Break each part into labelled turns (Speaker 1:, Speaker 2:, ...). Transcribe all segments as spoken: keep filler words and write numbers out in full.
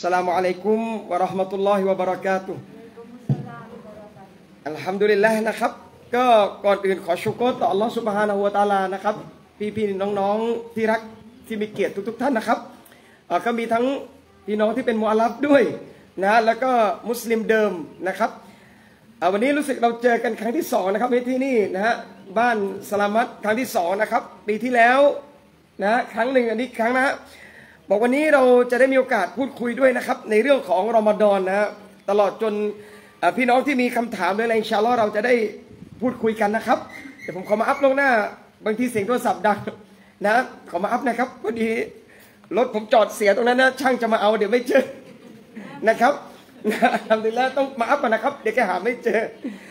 Speaker 1: สลามุอะลัยกุมวะเราะห์มะตุลลอฮิวะบะเราะกาตุฮ์อัลฮัมดุลิลลาห์นะครับก็ก่อนอื่นขอชุกรต่ออัลลอฮฺซุบฮานะฮูวะตะอาลานะครับพี่ๆน้องๆที่รักที่มีเกียรติทุกๆท่านนะครับก็มีทั้งพี่น้องที่เป็นมุอัลลัฟด้วยนะแล้วก็มุสลิมเดิมนะครับวันนี้รู้สึกเราเจอกันครั้งที่สองนะครับที่นี่นะฮะบ้านสลามัตครั้งที่สองนะครับปีที่แล้วนะครั้งหนึ่งอันนี้ครั้งนะฮะบอกวันนี้เราจะได้มีโอกาสพูดคุยด้วยนะครับในเรื่องของรอมฎอนนะฮะตลอดจนพี่น้องที่มีคำถามด้วยอะไรอินชาอัลลอฮ์เราจะได้พูดคุยกันนะครับเดี๋ยวผมขอมาอัพลงหน้าบางทีเสียงโทรศัพท์ดังนะขอมาอัพนะครับพอดีรถผมจอดเสียตรงนั้นนะช่างจะมาเอาเดี๋ยวไม่เจอนะครับอัลฮัมดุลิลละห์ต้องมาอัพนะครับเดี๋ยวแกหาไม่เจอ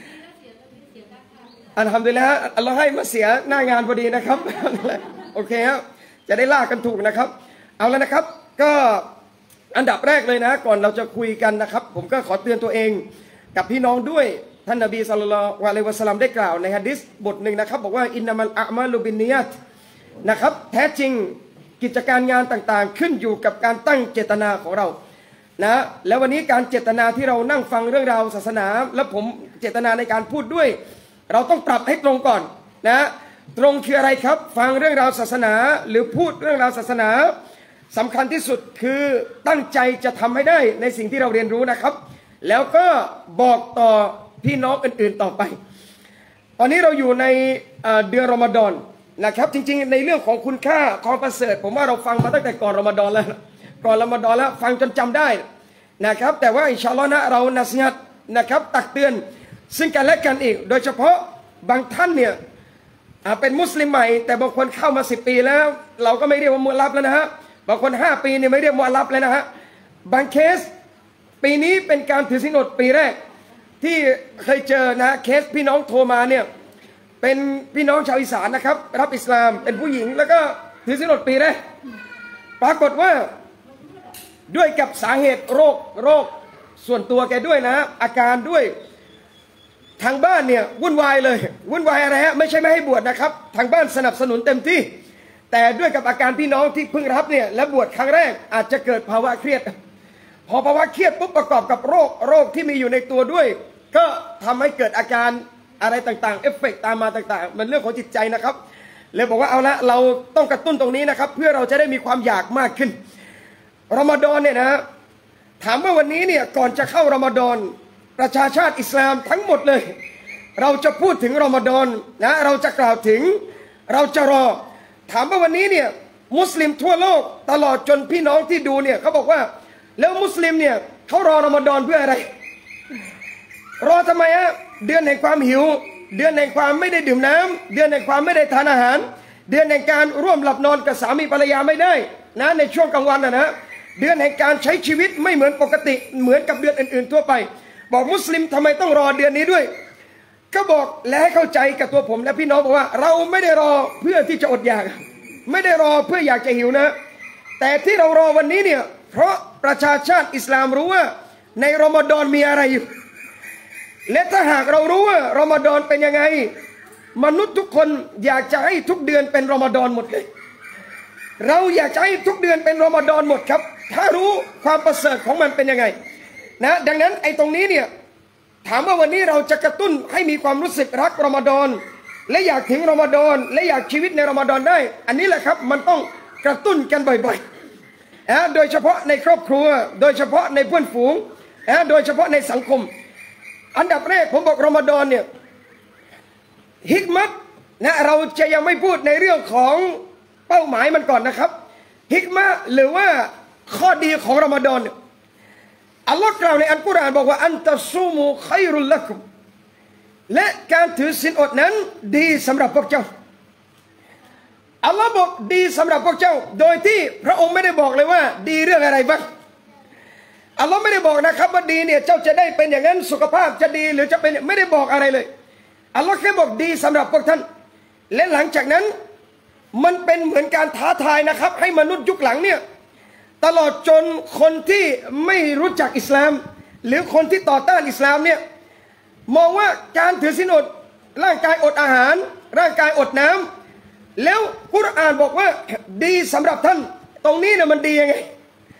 Speaker 1: อัลฮัมดุลิลละห์อัลลอฮ์ให้มาเสียหน้างานพอดีนะครับโอเคครับจะได้ลากกันถูกนะครับเอาแล้วนะครับก็อันดับแรกเลยนะก่อนเราจะคุยกันนะครับผมก็ขอเตือนตัวเองกับพี่น้องด้วยท่านนบีศ็อลลัลลอฮุอะลัยฮิวะซัลลัมได้กล่าวในหะดีษบทหนึ่งนะครับบอกว่าอินนามัลอามาลุบินนิยาตนะครับแท้จริงกิจการงานต่างๆขึ้นอยู่กับการตั้งเจตนาของเรานะแล้ววันนี้การเจตนาที่เรานั่งฟังเรื่องราวศาสนาและผมเจตนาในการพูดด้วยเราต้องปรับให้ตรงก่อนนะตรงคืออะไรครับฟังเรื่องราวศาสนาหรือพูดเรื่องราวศาสนาสำคัญที่สุดคือตั้งใจจะทำให้ได้ในสิ่งที่เราเรียนรู้นะครับแล้วก็บอกต่อพี่น้องอื่นๆต่อไปตอนนี้เราอยู่ในเดือนรอมฎอนนะครับจริงๆในเรื่องของคุณค่าความประเสริฐผมว่าเราฟังมาตั้งแต่ก่อนรอมฎอนแล้วก่อนรอมฎอนแล้วฟังจนจำได้นะครับแต่ว่าอินชาอัลลอฮ์นะเรานัสญัตนะครับตักเตือนซึ่งกันและกันอีกโดยเฉพาะบางท่านเนี่ยเป็นมุสลิมใหม่แต่บางคนเข้ามาสิบปีแล้วเราก็ไม่เรียกว่ามุอัลลัฟแล้วนะฮะบางคนห้าปีเนี่ยไม่เรียกมุอัลลัฟแล้วนะฮะบางเคสปีนี้เป็นการถือศีลอดปีแรกที่เคยเจอนะเคสพี่น้องโทรมาเนี่ยเป็นพี่น้องชาวอีสานนะครับรับอิสลามเป็นผู้หญิงแล้วก็ถือศีลอดปีแรกปรากฏว่าด้วยกับสาเหตุโรคโรคส่วนตัวแกด้วยนะอาการด้วยทางบ้านเนี่ยวุ่นวายเลยวุ่นวายอะไรฮะไม่ใช่ไม่ให้บวชนะครับทางบ้านสนับสนุนเต็มที่แต่ด้วยกับอาการพี่น้องที่เพิ่งรับเนี่ยและบวชครั้งแรกอาจจะเกิดภาวะเครียดพอภาวะเครียดปุ๊บประกอบกับโรคโรคที่มีอยู่ในตัวด้วยก็ทำให้เกิดอาการอะไรต่างๆเอฟเฟกต์ตามมาต่างๆมันเรื่องของจิตใจนะครับเลยบอกว่าเอาละเราต้องกระตุ้นตรงนี้นะครับเพื่อเราจะได้มีความอยากมากขึ้นรอมฎอนเนี่ยนะถามว่าวันนี้เนี่ยก่อนจะเข้ารอมฎอนประชาชาติอิสลามทั้งหมดเลยเราจะพูดถึงรอมฎอนนะเราจะกล่าวถึงเราจะรอถามว่าวันนี้เนี่ยมุสลิมทั่วโลกตลอดจนพี่น้องที่ดูเนี่ยเขาบอกว่าแล้วมุสลิมเนี่ยเขารอรอมฎอนเพื่ออะไรรอทำไมฮะเดือนแห่งความหิวเดือนแห่งความไม่ได้ดื่มน้ำเดือนแห่งความไม่ได้ทานอาหารเดือนแห่งการร่วมหลับนอนกับสามีภรรยาไม่ได้นะในช่วงกลางวันนะนะเดือนแห่งการใช้ชีวิตไม่เหมือนปกติเหมือนกับเดือนอื่นๆทั่วไปบอกมุสลิมทำไมต้องรอเดือนนี้ด้วยก็บอกและให้เข้าใจกับตัวผมและพี่น้องบอกว่าเราไม่ได้รอเพื่อที่จะอดอยากไม่ได้รอเพื่ออยากจะหิวนะแต่ที่เรารอวันนี้เนี่ยเพราะประชาชาติอิสลามรู้ว่าในรอมฎอนมีอะไรอยู่และถ้าหากเรารู้ว่ารอมฎอนเป็นยังไงมนุษย์ทุกคนอยากจะให้ทุกเดือนเป็นรอมฎอนหมดเลยเราอยากจะให้ทุกเดือนเป็นรอมฎอนหมดครับถ้ารู้ความประเสริฐของมันเป็นยังไงนะดังนั้นไอ้ตรงนี้เนี่ยถามว่าวันนี้เราจะกระตุ้นให้มีความรู้สึกรักรอมฎอนและอยากถึงรอมฎอนและอยากชีวิตในรอมฎอนได้อันนี้แหละครับมันต้องกระตุ้นกันบ่อยๆนะโดยเฉพาะในครอบครัวโดยเฉพาะในเพื่อนฝูงนะโดยเฉพาะในสังคมอันดับแรกผมบอกรอมฎอนเนี่ยฮิกมัตนะเราจะยังไม่พูดในเรื่องของเป้าหมายมันก่อนนะครับฮิกมะหรือว่าข้อดีของรอมฎอนอัลลอฮ์กล่าวในอัลกุรอานบอกว่าอันตะซูมูขัยรุลละกุมและการถือศีลอดนั้นดีสำหรับพวกเจ้าอัลลอฮ์บอกดีสำหรับพวกเจ้าโดยที่พระองค์ไม่ได้บอกเลยว่าดีเรื่องอะไรบ้างอัลลอฮ์ไม่ได้บอกนะครับว่าดีเนี่ยเจ้าจะได้เป็นอย่างนั้นสุขภาพจะดีหรือจะเป็นไม่ได้บอกอะไรเลยอัลลอฮ์แค่บอกดีสำหรับพวกท่านและหลังจากนั้นมันเป็นเหมือนการท้าทายนะครับให้มนุษย์ยุคหลังเนี่ยตลอดจนคนที่ไม่รู้จักอิสลามหรือคนที่ต่อต้านอิสลามเนี่ยมองว่าการถือศีลอดร่างกายอดอาหารร่างกายอดน้ำแล้วกุรอานบอกว่าดีสำหรับท่านตรงนี้เนี่ยมันดียังไง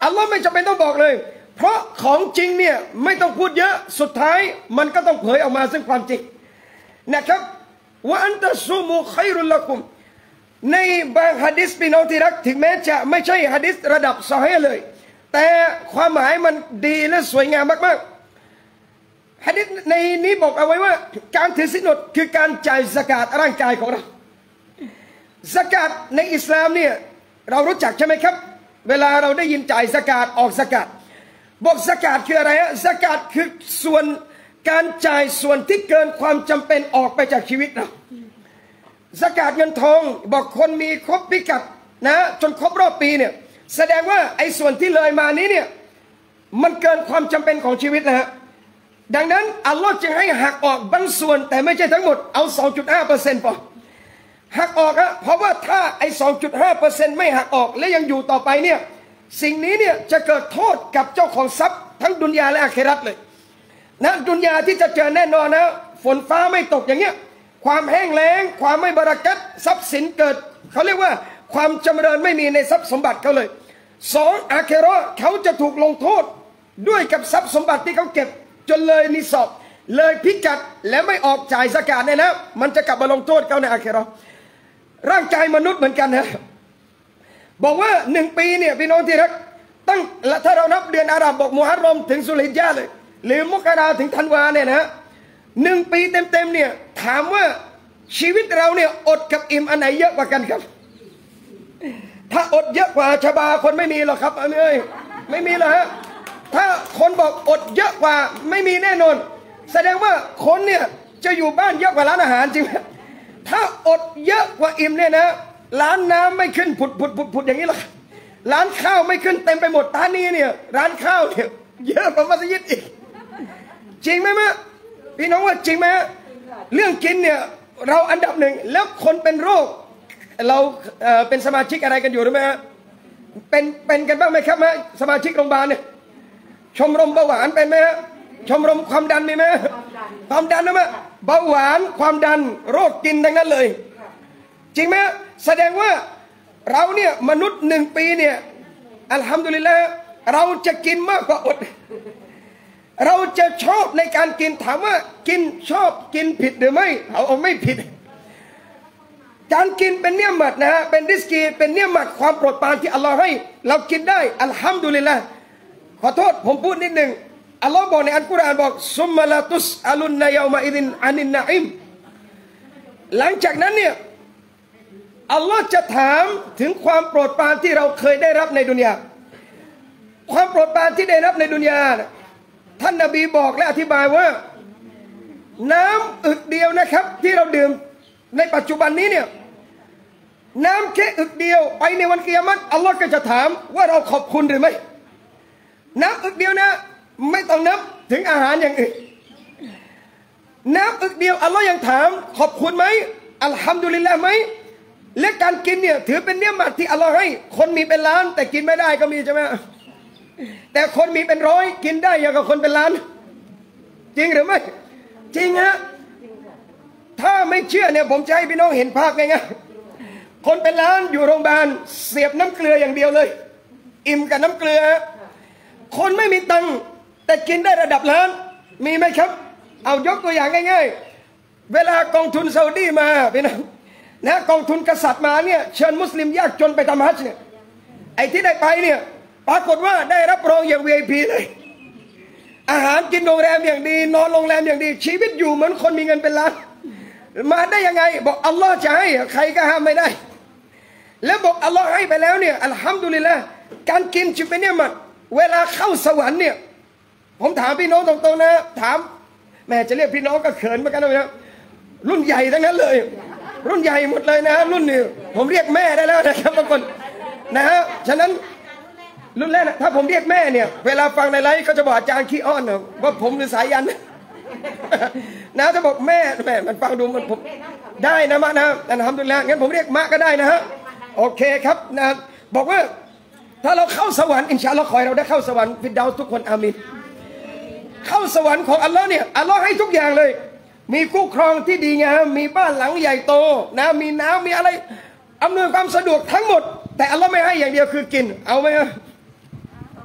Speaker 1: อัลลอฮ์ไม่จำเป็นต้องบอกเลยเพราะของจริงเนี่ยไม่ต้องพูดเยอะสุดท้ายมันก็ต้องเผยออกมาซึ่งความจริงนะครับว่าอันตะซูมุขัยรุลละกุมในบางหะดีษพี่น้องที่รักถึงแม้จะไม่ใช่หะดีษระดับซอฮีฮ์เลยแต่ความหมายมันดีและสวยงามมากๆหะดีษในนี้บอกเอาไว้ว่าการถือศีลอดคือการจ่ายซะกาตร่างกายของเราซะกาตในอิสลามเนี่ยเรารู้จักใช่ไหมครับเวลาเราได้ยินจ่ายซะกาตออกซะกาตบอกซะกาตคืออะไรฮะซะกาตคือส่วนการจ่ายส่วนที่เกินความจำเป็นออกไปจากชีวิตเราซะกาตเงินทองบอกคนมีครบพิกัดนะจนครบรอบปีเนี่ยแสดงว่าไอ้ส่วนที่เลยมานี้เนี่ยมันเกินความจำเป็นของชีวิตนะฮะดังนั้นอัลลอฮ์จึงให้หักออกบางส่วนแต่ไม่ใช่ทั้งหมดเอา สองจุดห้าเปอร์เซ็นต์ พอหักออกฮะเพราะว่าถ้าไอ้ สองจุดห้าเปอร์เซ็นต์ ไม่หักออกและยังอยู่ต่อไปเนี่ยสิ่งนี้เนี่ยจะเกิดโทษกับเจ้าของทรัพย์ทั้งดุนยาและอาคิเราะห์เลยนะดุนยาที่จะเจอแน่นอนนะฝนฟ้าไม่ตกอย่างเงี้ยความแห้งแล้งความไม่บารักัตทรัพย์สินเกิดเขาเรียกว่าความจำเริญไม่มีในทรัพย์สมบัติเขาเลยสองอาคิเราะห์เขาจะถูกลงโทษด้วยกับทรัพย์สมบัติที่เขาเก็บจนเลยนิสอบเลยพิกัดและไม่ออกจ่ายซะกาตเนี่ยนะมันจะกลับมาลงโทษเขาในอาคิเราะห์ร่างกายมนุษย์เหมือนกันนะบอกว่าหนึ่งปีเนี่ยพี่น้องที่รักตั้งถ้าเรานับเดือนอาหรับบอกมุฮัรรอมถึงซุลฮิจญะห์เลยหรือมกราถึงธันวาเนี่ยนะหนึ่งปีเต็มๆเนี่ยถามว่าชีวิตเราเนี่ยอดกับอิ่มอันไหนเยอะกว่ากันครับถ้าอดเยอะกว่าชบาคนไม่มีหรอกครับเอ้ยไม่มีหรอกฮะถ้าคนบอกอดเยอะกว่าไม่มีแน่นอนแสดงว่าคนเนี่ยจะอยู่บ้านเยอะกว่าร้านอาหารจริงไหมถ้าอดเยอะกว่าอิ่มเนี่ยนะร้านน้ำไม่ขึ้นผุดผุดผุดผุดอย่างนี้หรอกร้านข้าวไม่ขึ้นเต็มไปหมดท่านี้เนี่ยร้านข้าวเนี่ยเยอะกว่ามัสยิดอีกจริงไหมมะพี่น้องว่าจริงไหมเรื่องกินเนี่ยเราอันดับหนึ่งแล้วคนเป็นโรคเราเอ่อเป็นสมาชิกอะไรกันอยู่หรือไม่ฮะเป็นเป็นกันบ้างไหมครับฮะสมาชิกโรงพยาบาลเนี่ยชมรมเบาหวานเป็นไหมฮะชมรมความดันมีไหมความดันนะมะเบาหวานความดันโรคกินทั้งนั้นเลยจริงไหมแสดงว่าเราเนี่ยมนุษย์หนึ่งปีเนี่ยอัลฮัมดุลิลละห์เราจะกินมากกว่าอดเราจะชอบในการกินถามว่ากินชอบกินผิดหรือไม่เอาเอาไม่ผิดการกินเป็นเนื้อหมัดนะฮะเป็นริสกีเป็นเนื้อหมัดความโปรดปรานที่อัลลอฮ์ให้เรากินได้อัลฮัมดุลิลละห์ขอโทษผมพูดนิดหนึ่งอัลลอฮ์บอกในอัลกุรอานบอกซุมมาลาตุสอาลุนนายามาอิดินอานินนาอิมหลังจากนั้นเนี่ยอัลลอฮ์จะถามถึงความโปรดปรานที่เราเคยได้รับในดุนยาความโปรดปรานที่ได้รับในดุนยาท่านนบีบอกและอธิบายว่าน้ำอึกเดียวนะครับที่เราดื่มในปัจจุบันนี้เนี่ยน้ำแค่อึกเดียวไปในวันกิยามะฮ์อัลลอฮ์ก็จะถามว่าเราขอบคุณหรือไม่น้ำอึกเดียวนะไม่ต้องนับถึงอาหารอย่างอื่นน้ำอึกเดียวอัลลอฮ์ยังถามขอบคุณไหมอัลฮัมดุลิลละห์ไหมและการกินเนี่ยถือเป็นเนื้อหมัดที่อัลลอฮ์ให้คนมีเป็นล้านแต่กินไม่ได้ก็มีใช่ไหมแต่คนมีเป็นร้อยกินได้อย่างกับคนเป็นล้านจริงหรือไม่จริงฮะถ้าไม่เชื่อเนี่ยผมจะให้พี่น้องเห็นภาพไงไงคนเป็นล้านอยู่โรงพยาบาลเสียบน้ำเกลืออย่างเดียวเลยอิ่มกับน้ำเกลือคนไม่มีตังค์แต่กินได้ระดับล้านมีไหมครับเอายกตัวอย่างง่ายๆเวลากองทุนซาอุดีมาพี่น้องนะกองทุนกษัตริย์มาเนี่ยเชิญมุสลิมยากจนไปทำฮัจญ์เนี่ยไอ้ที่ได้ไปเนี่ยปรากฏว่าได้รับรองอย่าง วี ไอ พี เลยอาหารกินโรงแรมอย่างดีนอนโรงแรมอย่างดีชีวิตอยู่เหมือนคนมีเงินเป็นล้านมาได้ยังไงบอกอัลลอฮ์จะให้ใครก็ห้ามไม่ได้แล้วบอกอัลลอฮ์ให้ไปแล้วเนี่ยอัลฮัมดุลิลละห์การกินจึงเป็นเนี่ยมันเวลาเข้าสวรรค์เนี่ยผมถามพี่น้องตรงๆนะถามแม่จะเรียกพี่น้องก็เขินเหมือนกันนะรุ่นใหญ่ทั้งนั้นเลยรุ่นใหญ่หมดเลยนะรุ่นนี้ผมเรียกแม่ได้แล้วนะครับบางคนนะฮะฉะนั้นรุ่นแรกนะถ้าผมเรียกแม่เนี่ยเวลาฟังในไลฟ์เขาจะบอกอาจารย์ขี้อ้อนนะว่าผมหรือสายยันนะจะบอกแม่แม่มันฟังดูมันผมได้นะมะนะอัลฮัมดุลิลละห์งั้นผมเรียกมะก็ได้นะฮะโอเคครับนะบอกว่าถ้าเราเข้าสวรรค์อินชาอัลลอฮ์ขอให้เราได้เข้าสวรรค์ฟิรเดาส์ทุกคนอามีนเข้าสวรรค์ของอัลลอฮ์เนี่ยอัลลอฮ์ให้ทุกอย่างเลยมีคู่ครองที่ดีงามมีบ้านหลังใหญ่โตนะมีน้ำมีอะไรอำนวยความสะดวกทั้งหมดแต่อัลลอฮ์ไม่ให้อย่างเดียวคือกินเอาไหม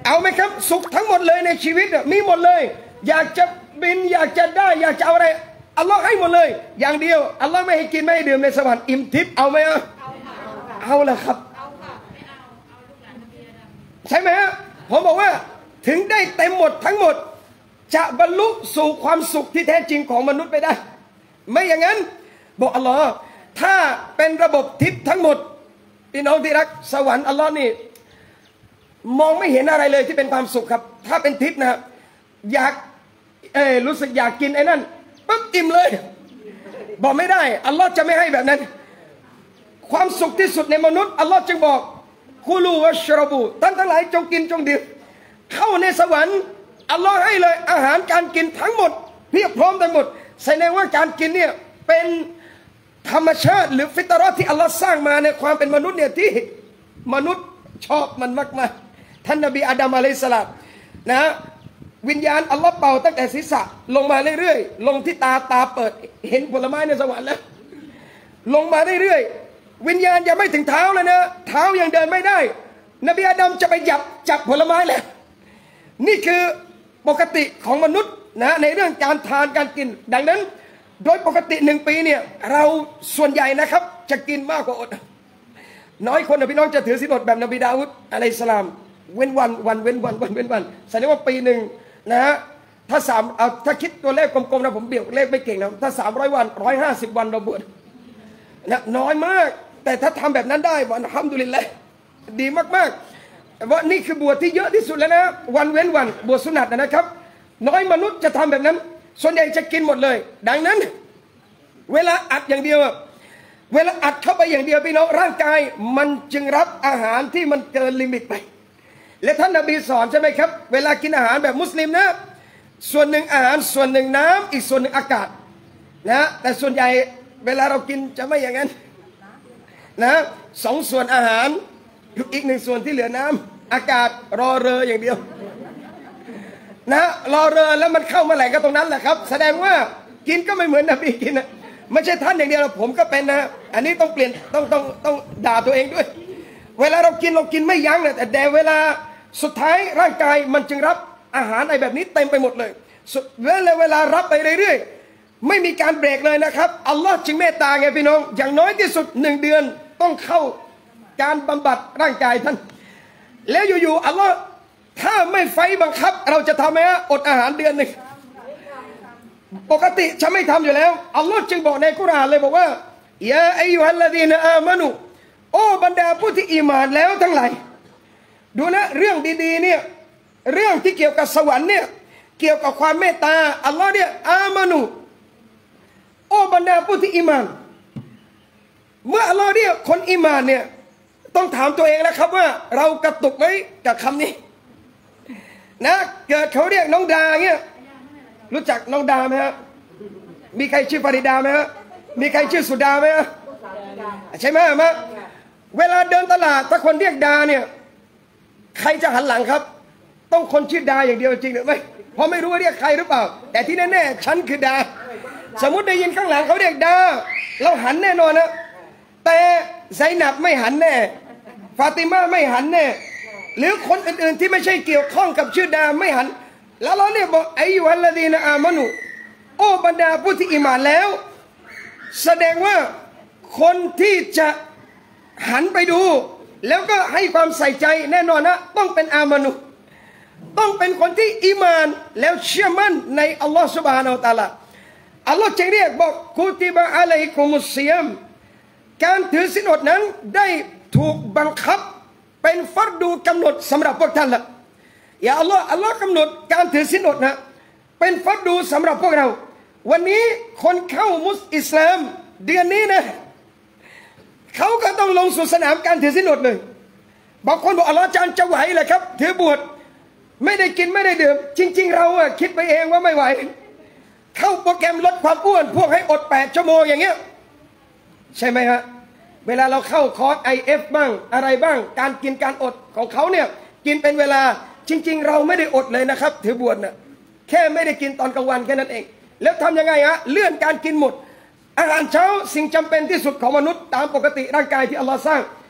Speaker 1: เอาไหมครับสุขทั้งหมดเลยในชีวิตมีหมดเลยอยากจะบินอยากจะได้อยากจะเอาอะไรอัลลอฮ์ให้หมดเลยอย่างเดียวอัลลอฮ์ไม่ให้กินไม่ให้ดื่มในสวรรค์อิ่มทิพย์เอาไหมเอาเอาละครับใช่ไหมฮะผมบอกว่าถึงได้เต็มหมดทั้งหมดจะบรรลุสู่ความสุขที่แท้จริงของมนุษย์ไปได้ไม่อย่างนั้นบอกอัลลอฮ์ถ้าเป็นระบบทิพย์ทั้งหมดพี่น้องที่รักสวรรค์อัลลอฮ์นี่มองไม่เห็นอะไรเลยที่เป็นความสุขครับถ้าเป็นทิพย์นะครับอยากเออรู้สึกอยากกินไอ้นั่นปั๊บอิ่มเลยบอกไม่ได้อัลลอฮ์จะไม่ให้แบบนั้นความสุขที่สุดในมนุษย์อัลลอฮ์จึงบอกคูลูวัชรบูท่านทั้งหลายจงกินจงดื่มเข้าในสวรรค์อัลลอฮ์ให้เลยอาหารการกินทั้งหมดเพียบพร้อมทั้งหมดแสดงว่าการกินเนี่ยเป็นธรรมชาติหรือฟิตรอที่อัลลอฮ์สร้างมาในความเป็นมนุษย์เนี่ยที่มนุษย์ชอบมันมากๆท่านนบีอาดัมอะลัยฮิสสลามนะวิญญาณอัลลอฮ์เป่าตั้งแต่ศีรษะลงมาเรื่อยๆลงที่ตาตาเปิดเห็นผลไม้ในสวรรค์แล้วลงมาเรื่อยๆวิญญาณยังไม่ถึงเท้าเลยนะเท้ายังเดินไม่ได้นบีอาดัมจะไปจับจับผลไม้แล้วนี่คือปกติของมนุษย์นะในเรื่องการทานการกินดังนั้นโดยปกติหนึ่งปีเนี่ยเราส่วนใหญ่นะครับจะกินมากกว่าอดน้อยคนนะพี่น้องจะถือศีลอดแบบนบีดาวุดอะลัยฮิสสลามเว้นวันวันเว้นวันวันเว้นวันแสดงว่าปีหนึ่งนะฮะถ้าสามเอาถ้าคิดตัวเลขกลมๆนะผมเบี่ยงเลขไม่เก่งนะถ้าสามร้อยวันร้อยห้าสิบวันเราบวชนะน้อยมากแต่ถ้าทำแบบนั้นได้อัลฮัมดุลิลละห์ดีมากๆว่านี่คือบวชที่เยอะที่สุดแล้วนะวันเว้นวันบวชสุนัตนะครับน้อยมนุษย์จะทำแบบนั้นส่วนใหญ่จะกินหมดเลยดังนั้นเวลาอัดอย่างเดียวเวลาอัดเข้าไปอย่างเดียวพี่น้องร่างกายมันจึงรับอาหารที่มันเกินลิมิตไปและท่านนบีสอนใช่ไหมครับเวลากินอาหารแบบมุสลิมนะส่วนหนึ่งอาหารส่วนหนึ่งน้ำอีกส่วนหนึ่งอากาศนะแต่ส่วนใหญ่เวลาเรากินจะไม่อย่างนั้นนะสองส่วนอาหารอีกหนึ่งส่วนที่เหลือน้ำอากาศรอเรืออย่างเดียวนะรอเรือแล้วมันเข้ามาไหลก็ตรงนั้นแหละครับแสดงว่ากินก็ไม่เหมือนนบีกินนะไม่ใช่ท่านอย่างเดียวผมก็เป็นนะอันนี้ต้องเปลี่ยนต้องต้องต้องด่าตัวเองด้วยเวลาเรากินเรากินไม่ยั้งนะแต่แต่เวลาสุดท้ายร่างกายมันจึงรับอาหารอะไรแบบนี้เต็มไปหมดเลยเวลาเวลารับไปเรื่อยๆไม่มีการเบรกเลยนะครับอัลลอฮ์จึงเมตตาไงพี่น้องอย่างน้อยที่สุดหนึ่งเดือนต้องเข้าการบำบัดร่างกายท่านแล้วอยู่ๆอัลลอฮ์ถ้าไม่ไฟบังคับเราจะทำไหมฮะอดอาหารเดือนหนึ่งปกติจะไม่ทำอยู่แล้วอัลลอฮ์จึงบอกในกุรอานเลยบอกว่ายาอัยยูฮัลลดีนอามานุโอ้บรรดาผู้ที่อีหม่านแล้วทั้งหลายดูนะเรื่องดีๆเนี่ยเรื่องที่เกี่ยวกับสวรรค์เนี่ยเกี่ยวกับความเมตตาอัลลอฮ์เนี่ยอามานุโอ้บรรดาผู้ที่อีหม่านเมื่ออัลลอฮ์เรียกคนอีหม่านเนี่ยต้องถามตัวเองแล้วครับว่าเรากระตุกไหมกับคำนี้นะเกิดเขาเรียกน้องดาเงี้ยรู้จักน้องดาไหมฮะมีใครชื่อฟาริดาไหมฮะมีใครชื่อสุดาไหมฮะใช่ไหมมะเวลาเดินตลาดถ้าคนเรียกดาเนี่ยใครจะหันหลังครับต้องคนชื่อดาอย่างเดียวจริงหรือไม่เพราะไม่รู้ว่าเรียกใครหรือเปล่าแต่ที่แน่ๆฉันคือดาสมมุติได้ยินข้างหลังเขาเรียกดาเราหันแน่นอนนะแต่ไซนับไม่หันแน่ฟาติมาไม่หันแน่หรือคนอื่นๆที่ไม่ใช่เกี่ยวข้องกับชื่อดาไม่หันแล้วเราเนี่ยบอกอายุฮัลลดีนอามานุโอ้บรรดาผู้ที่อิมานแล้วแสดงว่าคนที่จะหันไปดูแล้วก็ให้ความใส่ใจแน่นอนนะต้องเป็นอามานุต้องเป็นคนที่อิมานแล้วเชื่อมั่นในอัลลอฮฺซุบฮานาอัลตะอาลาอัลลอฮฺจึงเรียกบอกกุติบะอะลัยกุมุสซิยามการถือศีลอดนั้นได้ถูกบังคับเป็นฟัรดูกำหนดสำหรับพวกท่านละอย่าอัลลอฮ์อัลลอฮ์กำหนดการถือศีลอดนะเป็นฟัรดูสำหรับพวกเราวันนี้คนเข้ามุสอิสลามเดือนนี้นะเขาก็ต้องลงสู่สนามการถือศีลอดเลยบางคนบอกอัลลอฮ์อาจารย์จะไหวเหรอครับถือบวชไม่ได้กินไม่ได้ดื่มจริงๆเราอะคิดไปเองว่าไม่ไหวเข้าโปรแกรมลดความอ้วนพวกให้อดแปดชั่วโมงอย่างเงี้ยใช่ไหมฮะเวลาเราเข้าคอร์ส ไอ เอฟ บ้างอะไรบ้างการกินการอดของเขาเนี่ยกินเป็นเวลาจริงๆเราไม่ได้อดเลยนะครับถือบวชน่ะแค่ไม่ได้กินตอนกลางวันแค่นั้นเองแล้วทำยังไงฮะเลื่อนการกินหมดอาหารเช้าสิ่งจำเป็นที่สุดของมนุษย์ตามปกติร่างกายที่อัลลอฮ์สร้าง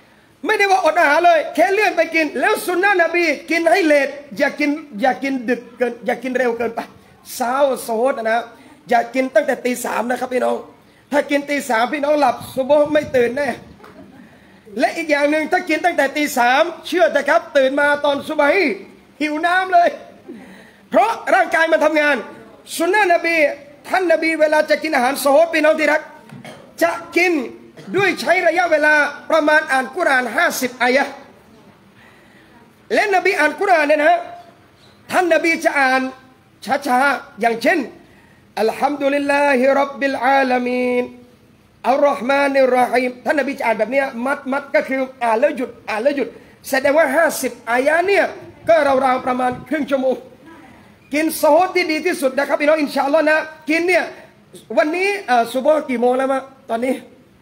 Speaker 1: ไม่ได้ว่าอดอาหารเลยแค่เลื่อนไปกินแล้วสุนนะนบีกินให้เลทอย่ากินอย่ากินดึกเกินอย่ากินเร็วเกินไปเช้าโซดนะอย่ากินตั้งแต่ตีสามนะครับพี่น้องถ้ากินตีสามพี่น้องหลับซุบฮ์ไม่ตื่นแน่และอีกอย่างหนึ่งถ้ากินตั้งแต่ตีสามเชื่อแต่ครับตื่นมาตอนซุบฮีหิวน้ำเลยเพราะร่างกายมันทำงานสุนนะนบีท่านนบีเวลาจะกินอาหารโซดพี่น้องที่รักจะกินด้วยใช้ระยะเวลาประมาณอ่านกุรอานห้าสิบอายะห์และนบีอ่านกุรอานเนี่ยนะท่านนบีจะอ่านช้าๆอย่างเช่นอัลฮัมดุลิลลาฮิร็อบบิลอาลามีนอัลลอฮ์มานิรเราะฮีมท่านนบีจะอ่านแบบนี้มัดมัดก็คืออ่านแล้วหยุดอ่านแล้วหยุดแสดงว่าห้าสิบอายะห์เนี่ยก็ราวๆประมาณครึ่งชั่วโมงกินโซดที่ดีที่สุดนะครับพี่น้องอินชาอัลลอฮ์นะกินเนี่ยวันนี้ซุบฮ์กี่โมงแล้วมะตอนนี้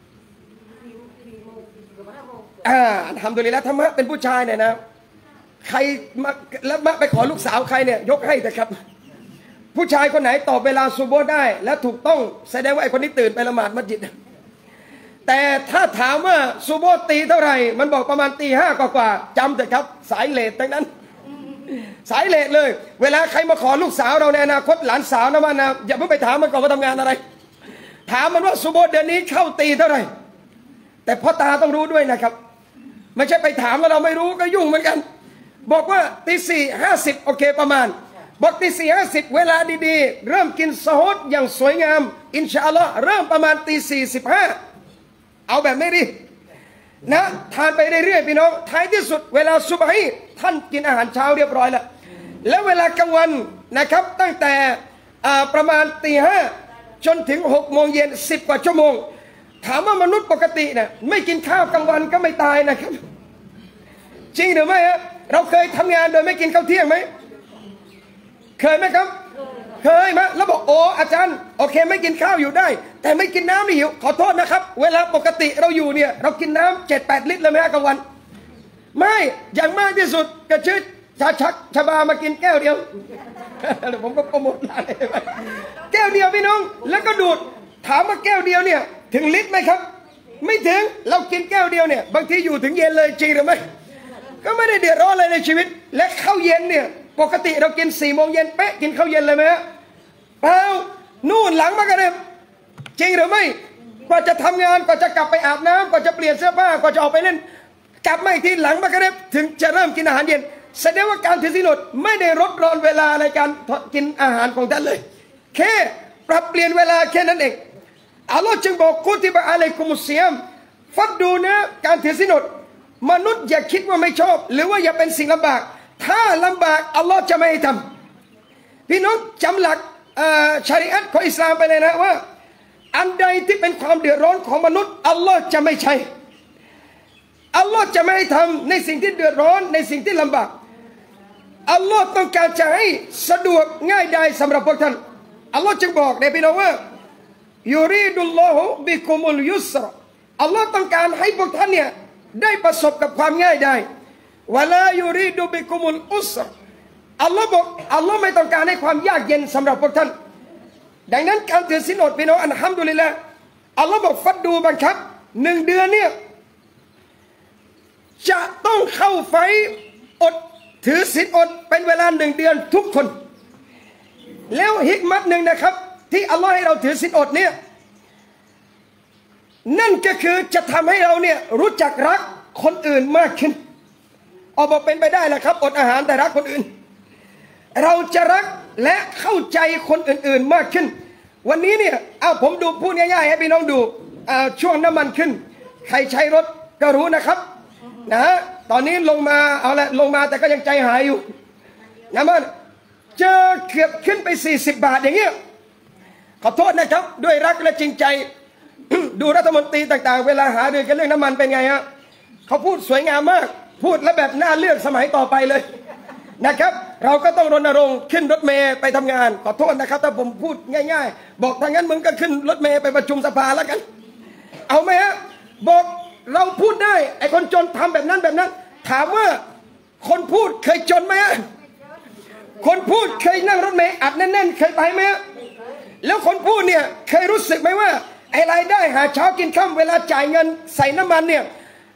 Speaker 1: อ่าทำโดยละธรรมะเป็นผู้ชายเนี่ยนะใครมาแล้วมาไปขอลูกสาวใครเนี่ยยกให้แต่ครับผู้ชายคนไหนตอบเวลาซุบฮ์ได้และถูกต้องแสดงว่าไอ้คนนี้ตื่นไปละหมาดมัสยิดแต่ถ้าถามว่าซุบฮ์ตีเท่าไหร่มันบอกประมาณตีห้ากว่าๆจำแต่ครับสายเลททั้งนั้นสายเลทเลยเวลาใครมาขอลูกสาวเราในอนาคตหลานสาวนะมันนะอย่าเพิ่งไปถามมันก่อนว่าทำงานอะไรถามมันว่าซุบฮ์เดือนนี้เข้าตีเท่าไหร่แต่พ่อตาต้องรู้ด้วยนะครับไม่ใช่ไปถามแล้วเราไม่รู้ก็ยุ่งเหมือนกันบอกว่าตีสี่ห้าสิบโอเคประมาณบอกตีสี่ห้าสิบเวลาดีๆเริ่มกินซะฮูดอย่างสวยงามอินชาอัลลอฮ์เริ่มประมาณตีสี่สิบห้าเอาแบบนี้ดินะทานไปเรื่อยๆพี่น้องท้ายที่สุดเวลาซุบฮีท่านกินอาหารเช้าเรียบร้อยแล้วแล้วเวลากลางวันนะครับตั้งแต่ประมาณตีห้าจนถึงหกโมงเย็นสิบกว่าชั่วโมงถามว่ามนุษย์ปกติเนี่ยไม่กินข้าวกลางวันก็ไม่ตายนะครับจริงหรือไม่ฮะเราเคยทำงานโดยไม่กินข้าวเที่ยงไหมเคยไหมครับเคยไหมแล้วบอกโอ้อาจารย์โอเคไม่กินข้าวอยู่ได้แต่ไม่กินน้ำนี่หิวขอโทษนะครับเวลาปกติเราอยู่เนี่ยเรากินน้ำเจ็ดแปดลิตรเลยไหมฮะกลางวันไม่อย่างมากที่สุดกระชืดชาชักชาบามากินแก้วเดียวเดี๋ยวผมก็โปรโมทร้านแก้วเดียวพี่น้องแล้วก็ดูดถามว่าแก้วเดียวเนี่ยถึงลิตรไหมครับไม่ถึงเรากินแก้วเดียวเนี่ยบางทีอยู่ถึงเย็นเลยจริงหรือไม่ก็ไม่ได้เดือดร้อนอะไรในชีวิตและข้าวเย็นเนี่ยปกติเรากินสี่โมงเย็นเป๊ะกินข้าวเย็นเลยไหมฮะเปล่านู่นหลังมากระเด็บจริงหรือไม่กว่าจะทำงานกว่าจะกลับไปอาบน้ำกว่าจะเปลี่ยนเสื้อผ้ากว่าจะออกไปเล่นกลับมาอีกทีหลังมากระเด็บถึงจะเริ่มกินอาหารเย็นแสดงว่าการถือศีลอดไม่ได้ลดรอนเวลาในการกินอาหารของท่านเลยแค่ปรับเปลี่ยนเวลาแค่นั้นเองอัลลอฮ์จึงบอกกุติบะอะลัยกุมุสซิยามฟัดดูนะการถือศีลอดมนุษย์อย่าคิดว่าไม่ชอบหรือว่าอย่าเป็นสิ่งลำบากถ้าลำบากอัลลอฮ์จะไม่ให้ทำพี่น้องจำหลักชาริอะห์ของอิสลามไปเลยนะว่าอันใดที่เป็นความเดือดร้อนของมนุษย์อัลลอฮ์จะไม่ใช่อัลลอฮ์จะไม่ให้ทำในสิ่งที่เดือดร้อนในสิ่งที่ลำบากอัลลอฮ์ต้องการจะให้สะดวกง่ายได้สำหรับพวกท่านอัลลอฮ์จึงบอกในพี่น้องว่ายูรีดุลลอฮุบิกุมุลยุสรอัลลอฮ์ต้องการให้พวกท่านเนี่ยได้ประสบกับความง่ายได้วะลายูรีดุบิกุมุลอุสรอัลลอฮ์บอกอัลลอฮ์ไม่ต้องการให้ความยากเย็นสำหรับพวกท่านดังนั้นการถือศีลอดพี่น้องอัลฮัมดุลิลละห์อัลลอฮ์บอกฟัดดูบังคับหนึ่งเดือนเนี่ยจะต้องเข้าไฟอดถือศีลอดเป็นเวลาหนึ่งเดือนทุกคนแล้วฮิกมัตหนึ่งนะครับที่อัลลอฮ์ให้เราถือศีลอดเนี่ยนั่นก็คือจะทำให้เราเนี่ยรู้จักรักคนอื่นมากขึ้นเอาบอกเป็นไปได้แหละครับอดอาหารแต่รักคนอื่นเราจะรักและเข้าใจคนอื่นๆมากขึ้นวันนี้เนี่ยเอาผมดูพูดง่ายๆให้พี่น้องดูช่วงน้ำมันขึ้นใครใช้รถก็รู้นะครับนะตอนนี้ลงมาเอาละลงมาแต่ก็ยังใจหายอยู่น้ำมันเจอเกือบขึ้นไปสี่สิบบาทอย่างเงี้ยขอโทษนะครับด้วยรักและจริงใจ ดูรัฐมนตรีต่างๆเวลาหารือกันเรื่องน้ำมันเป็นไงฮะเขาพูดสวยงามมากพูดและแบบน่าเลือกสมัยต่อไปเลยนะครับเราก็ต้องรณรงค์ขึ้นรถเมย์ไปทำงานขอโทษนะครับถ้าผมพูดง่ายๆบอกทางนั้นมึงก็ขึ้นรถเมย์ไปประชุมสภาแล้วกันเอาไหมฮะบอกเราพูดได้ไอ้คนจนทำแบบนั้นแบบนั้นถามว่าคนพูดเคยจนไหมฮะคนพูดเคยนั่งรถเมย์อัดแน่นๆเคยไปไหมฮะแล้วคนพูดเนี่ยเคยรู้สึกไหมว่าไอ้รายได้หาเช้ากินค่ำเวลาจ่ายเงินใส่น้ำมันเนี่ย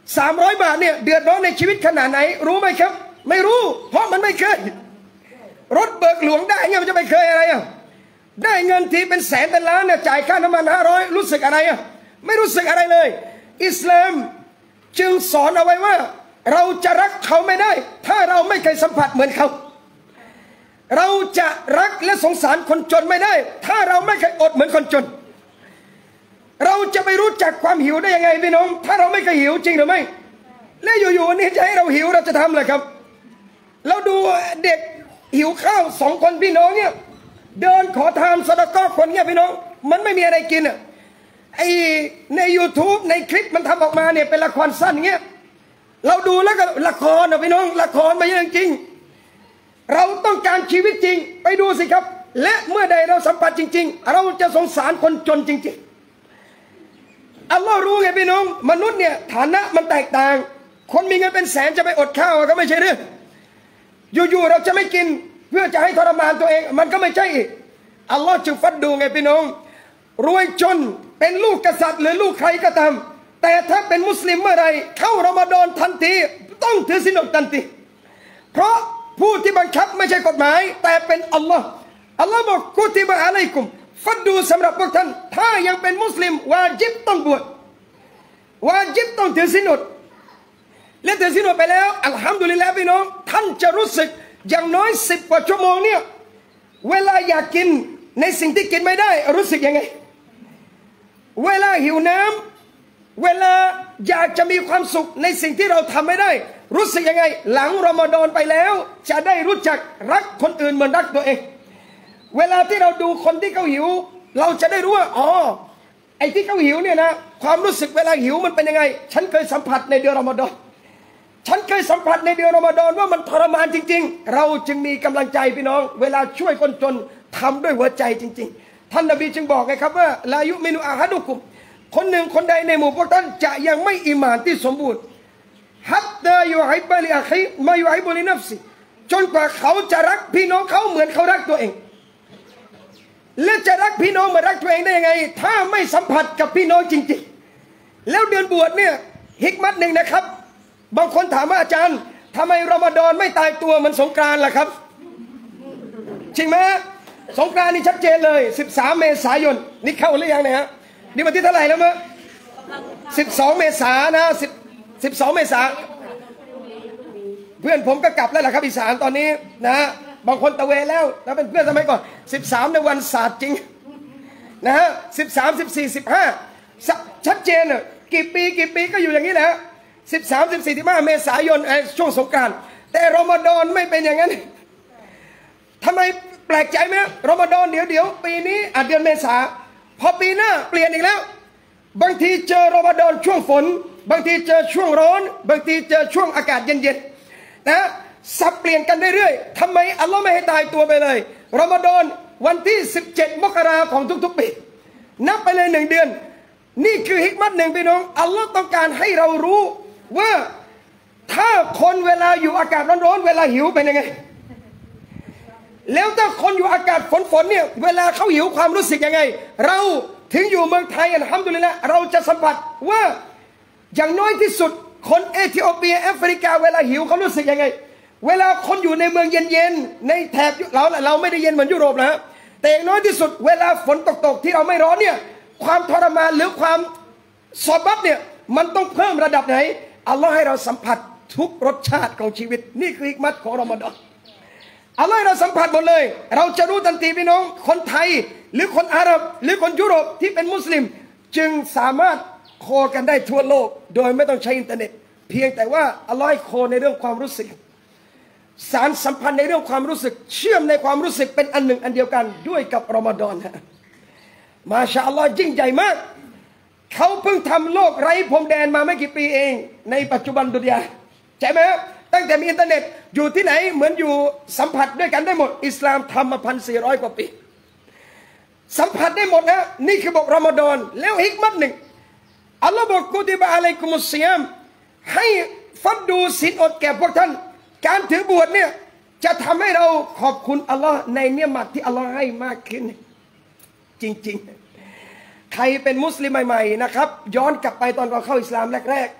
Speaker 1: สามร้อยบาทเนี่ยเดือดร้อนในชีวิตขนาดไหนรู้ไหมครับไม่รู้เพราะมันไม่เคยรถเบิกหลวงได้เนี่ยมันจะไม่เคยอะไรอ่ะได้เงินทีเป็นแสนเป็นล้านเนี่ยจ่ายค่าน้ำมันห้าร้อยรู้สึกอะไรอ่ะไม่รู้สึกอะไรเลยอิสลามจึงสอนเอาไว้ว่าเราจะรักเขาไม่ได้ถ้าเราไม่เคยสัมผัสเหมือนเขาเราจะรักและสงสารคนจนไม่ได้ถ้าเราไม่เคยอดเหมือนคนจนเราจะไปรู้จักความหิวได้ยังไงพี่น้องถ้าเราไม่เคยหิวจริงหรือไม่และอยู่ๆวันนี้จะให้เราหิวเราจะทำอะไรครับเราดูเด็กหิวข้าวสองคนพี่น้องเนี่ยเดินขอทานสะดะก้อคนเนี่ยพี่น้องมันไม่มีอะไรกินอ่ะไอใน YouTube ในคลิปมันทำออกมาเนี่ยเป็นละครสั้นเงี้ยเราดูแล้วก็ละครนะพี่น้องละครมาเยอะจริงเราต้องการชีวิตจริงไปดูสิครับและเมื่อใดเราสัมผัสจริงๆเราจะสงสารคนจนจริงๆอัลลอฮ์รู้ไงพี่น้องมนุษย์เนี่ยฐานะมันแตกต่างคนมีเงินเป็นแสนจะไปอดข้าวก็ไม่ใช่เรื่องอยู่ๆเราจะไม่กินเพื่อจะให้ทรมานตัวเองมันก็ไม่ใช่อีกอัลลอฮ์จึงฟัดดูไงพี่น้องรวยจนเป็นลูกกษัตริย์หรือลูกใครก็ตามแต่ถ้าเป็นมุสลิมเมื่อไรเข้ารอมฎอนทันทีต้องถือศีลอดทันทีเพราะผู้ที่บังคับไม่ใช่กฎหมายแต่เป็นอัลลอฮ์อัลลอฮ์บอกกุติบะอะลัยกุมฟัดดูสำหรับพวกท่านถ้ายังเป็นมุสลิมวาญิบต้องบวชวาญิบต้องถือศีลอดและถือศีลอดไปแล้วอัลฮัมดุลิลละห์พี่น้องท่านจะรู้สึกอย่างน้อยสิบกว่าชั่วโมงเนี่ยเวลาอยากกินในสิ่งที่กินไม่ได้รู้สึกยังไงเวลาหิวน้ำเวลาอยากจะมีความสุขในสิ่งที่เราทำไม่ได้รู้สึกยังไงหลังรอมฎอนไปแล้วจะได้รู้จักรักคนอื่นเหมือนรักตัวเองเวลาที่เราดูคนที่เขาหิวเราจะได้รู้ว่าอ๋อไอ้ที่เขาหิวเนี่ยนะความรู้สึกเวลาหิวมันเป็นยังไงฉันเคยสัมผัสในเดือนรอมฎอนฉันเคยสัมผัสในเดือนรอมฎอนว่ามันทรมานจริงๆเราจึงมีกำลังใจพี่น้องเวลาช่วยคนจนทำด้วยหัวใจจริงๆท่านนบีจึงบอกไงครับว่าลายุมินุอาฮัดุกุมคนหนึ่งคนใดในหมู่พวกท่านจะยังไม่อิมานที่สมบูรณ์ฮัตตายูฮิบะลิอาคีมายูฮิบุลินัฟซิจนกว่าเขาจะรักพี่น้องเขาเหมือนเขารักตัวเองและจะรักพี่น้องเหมือนรักตัวเองได้ยังไงถ้าไม่สัมผัสกับพี่น้องจริงๆแล้วเดือนบวชเนี่ยฮิกมัตหนึ่งนะครับบางคนถามว่าอาจารย์ทำไมรอมฎอนไม่ตายตัวเหมือนสงกรานต์ล่ะครับจริงไหมสงกรานต์นี่ชัดเจนเลยสิบสามเมษายนนี่เข้าหรือยังเนี่ยฮะนี่วันที่เท่าไหร่แล้วมั้ยสิบสองเมษายนนะสิบ สิบสองเมษายนเพื่อนผมก็กลับแล้วล่ะครับอีสานตอนนี้นะบางคนตะเวนแล้วแล้วเป็นเพื่อนสมัยก่อนสิบสามในวันศาสตร์จริงนะฮะสิบสาม สิบสี่ สิบห้าชัดเจนอ่ะกี่ปีกี่ปีก็อยู่อย่างนี้แหละสิบสาม สิบสี่ สิบห้าเมษายนไอ้ช่วงสงกรานต์แต่รอมฎอนไม่เป็นอย่างนั้นทำไมแปลกใจไหมรอมฎอนเดี๋ยวเดี๋ยวปีนี้อาจเดือนเมษาพอปีหน้าเปลี่ยนอีกแล้วบางทีเจอรอมฎอนช่วงฝนบางทีเจอช่วงร้อนบางทีเจอช่วงอากาศเย็นๆนะสับเปลี่ยนกันเรื่อยๆทำไมอัลลอฮ์ไม่ให้ตายตัวไปเลยรอมฎอนวันที่สิบเจ็ดมกราของทุกๆปีนับไปเลยหนึ่งเดือนนี่คือฮิกมัตหนึ่งพี่น้องอัลลอฮ์ต้องการให้เรารู้ว่าถ้าคนเวลาอยู่อากาศร้อนๆเวลาหิวเป็นยังไงแล้วถ้าคนอยู่อากาศฝนๆเนี่ยเวลาเขาหิวความรู้สึกยังไงเราถึงอยู่เมืองไทยอัลฮัมดุลิลละห์เราจะสัมผัสว่าอย่างน้อยที่สุดคนเอธิโอเปียแอฟริกาเวลาหิวเขารู้สึกยังไงเวลาคนอยู่ในเมืองเย็นๆในแถบเราเราไม่ได้เย็นเหมือนยุโรปนะแต่อย่างน้อยที่สุดเวลาฝนตกๆที่เราไม่ร้อนเนี่ยความทรมานหรือความสอบับเนี่ยมันต้องเพิ่มระดับไหนอัลลอฮ์ให้เราสัมผัสทุกรสชาติของชีวิตนี่คือฮิกมัตของรอมฎอนอัลลอฮ์ให้เราสัมผัสหมดเลยเราจะรู้ทันทีพี่น้องคนไทยหรือคนอาหรับหรือคนยุโรปที่เป็นมุสลิมจึงสามารถโคกันได้ทั่วโลกโดยไม่ต้องใช้อินเทอร์เน็ตเพียงแต่ว่าอัลลอฮ์ให้โคในเรื่องความรู้สึกสารสัมพันธ์ในเรื่องความรู้สึกเชื่อมในความรู้สึกเป็นอันหนึ่งอันเดียวกันด้วยกับรอมฎอนฮะมาชาอัลลอฮ์ยิ่งใหญ่มากเขาเพิ่งทำโลกไร้พรมแดนมาไม่กี่ปีเองในปัจจุบันดุนยาใช่ไหมตั้งแต่มีอินเทอร์เน็ตอยู่ที่ไหนเหมือนอยู่สัมผัสด้วยกันได้หมดอิสลามทำมาพันสี่ร้อยกว่าปีสัมผัสได้หมดนะนี่คือบอกรอมฎอนแล้วฮิกมัตหนึ่งอัลลอฮ์บอกกุติบะอะลัยกุมุสซิยามให้ฟัดดูศีลอดแก่พวกท่านการถือบวชเนี่ยจะทำให้เราขอบคุณอัลลอฮ์ในเนียมัตที่อัลลอฮ์ให้มากขึ้นจริงๆใครเป็นมุสลิมใหม่ๆนะครับย้อนกลับไปตอนเราเข้าอิสลามแรกๆ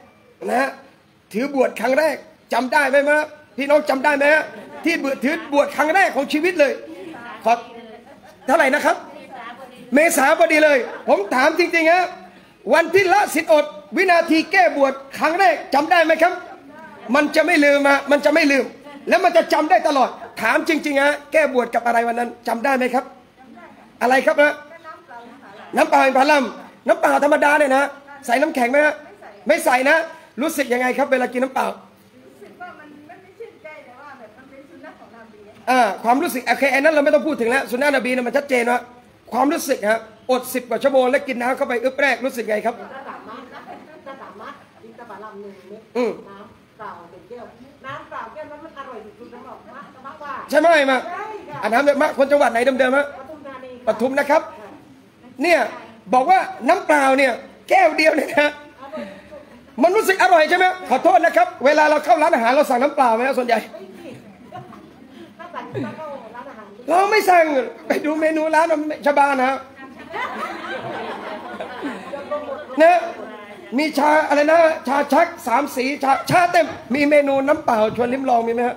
Speaker 1: นะถือบวชครั้งแรกจำได้ไหมมะพี่น้องจำได้ไหมที่บวชถือบวชครั้งแรกของชีวิตเลยขอเท่าไหร่นะครับเมษาพอดีเลยผมถามจริงๆฮะวันที่ละสินอดวินาทีแก้บวชครั้งแรกจำได้ไหมครับมันจะไม่ลืมมามันจะไม่ลืมแล้วมันจะจำได้ตลอดถามจริงๆฮะแก้บวชกับอะไรวันนั้นจำได้ไหมครับอะไรครับนะน้ำเปล่าอินทผลัมน้ำเปล่าธรรมดาเนี่ยนะใส่น้ำแข็งไหมฮะไม่ใส่นะรู้สึกยังไงครับเวลากินน้ำเปล่าอ่าความรู้สึกโอเคไอ้นั้นเราไม่ต้องพูดถึงแล้วสุนนะนบีนะมันชัดเจนว่าความรู้สึกฮะอดสิบกว่าชั่วโมงแล้วกินน้ำเข้าไปอึบแรกรู้สึกไงครับอืมน้ำเปล่าเป็นแก้วน้ำเปล่าแก้วนั้นมันอร่อยสุดๆนะบอกมากมากว่าใช่ไหมมาอันน้ำเนี่ยมากคนจังหวัดไหนเดิมๆฮะปทุมนะครับเนี่ยบอกว่าน้ำเปล่าเนี่ยแก้วเดียวเนี่ยนะมันรู้สึกอร่อยใช่ไหมขอโทษนะครับเวลาเราเข้าร้านอาหารเราสั่งน้ำเปล่าไหมส่วนใหญ่เราไม่สั่งไปดูเมนูร้านชาบานะนะมีชาอะไรนะชาชักสามสีชาชาเต็มมีเมนูน้ำเปล่าชวนลิ้มลองมีไหมฮะ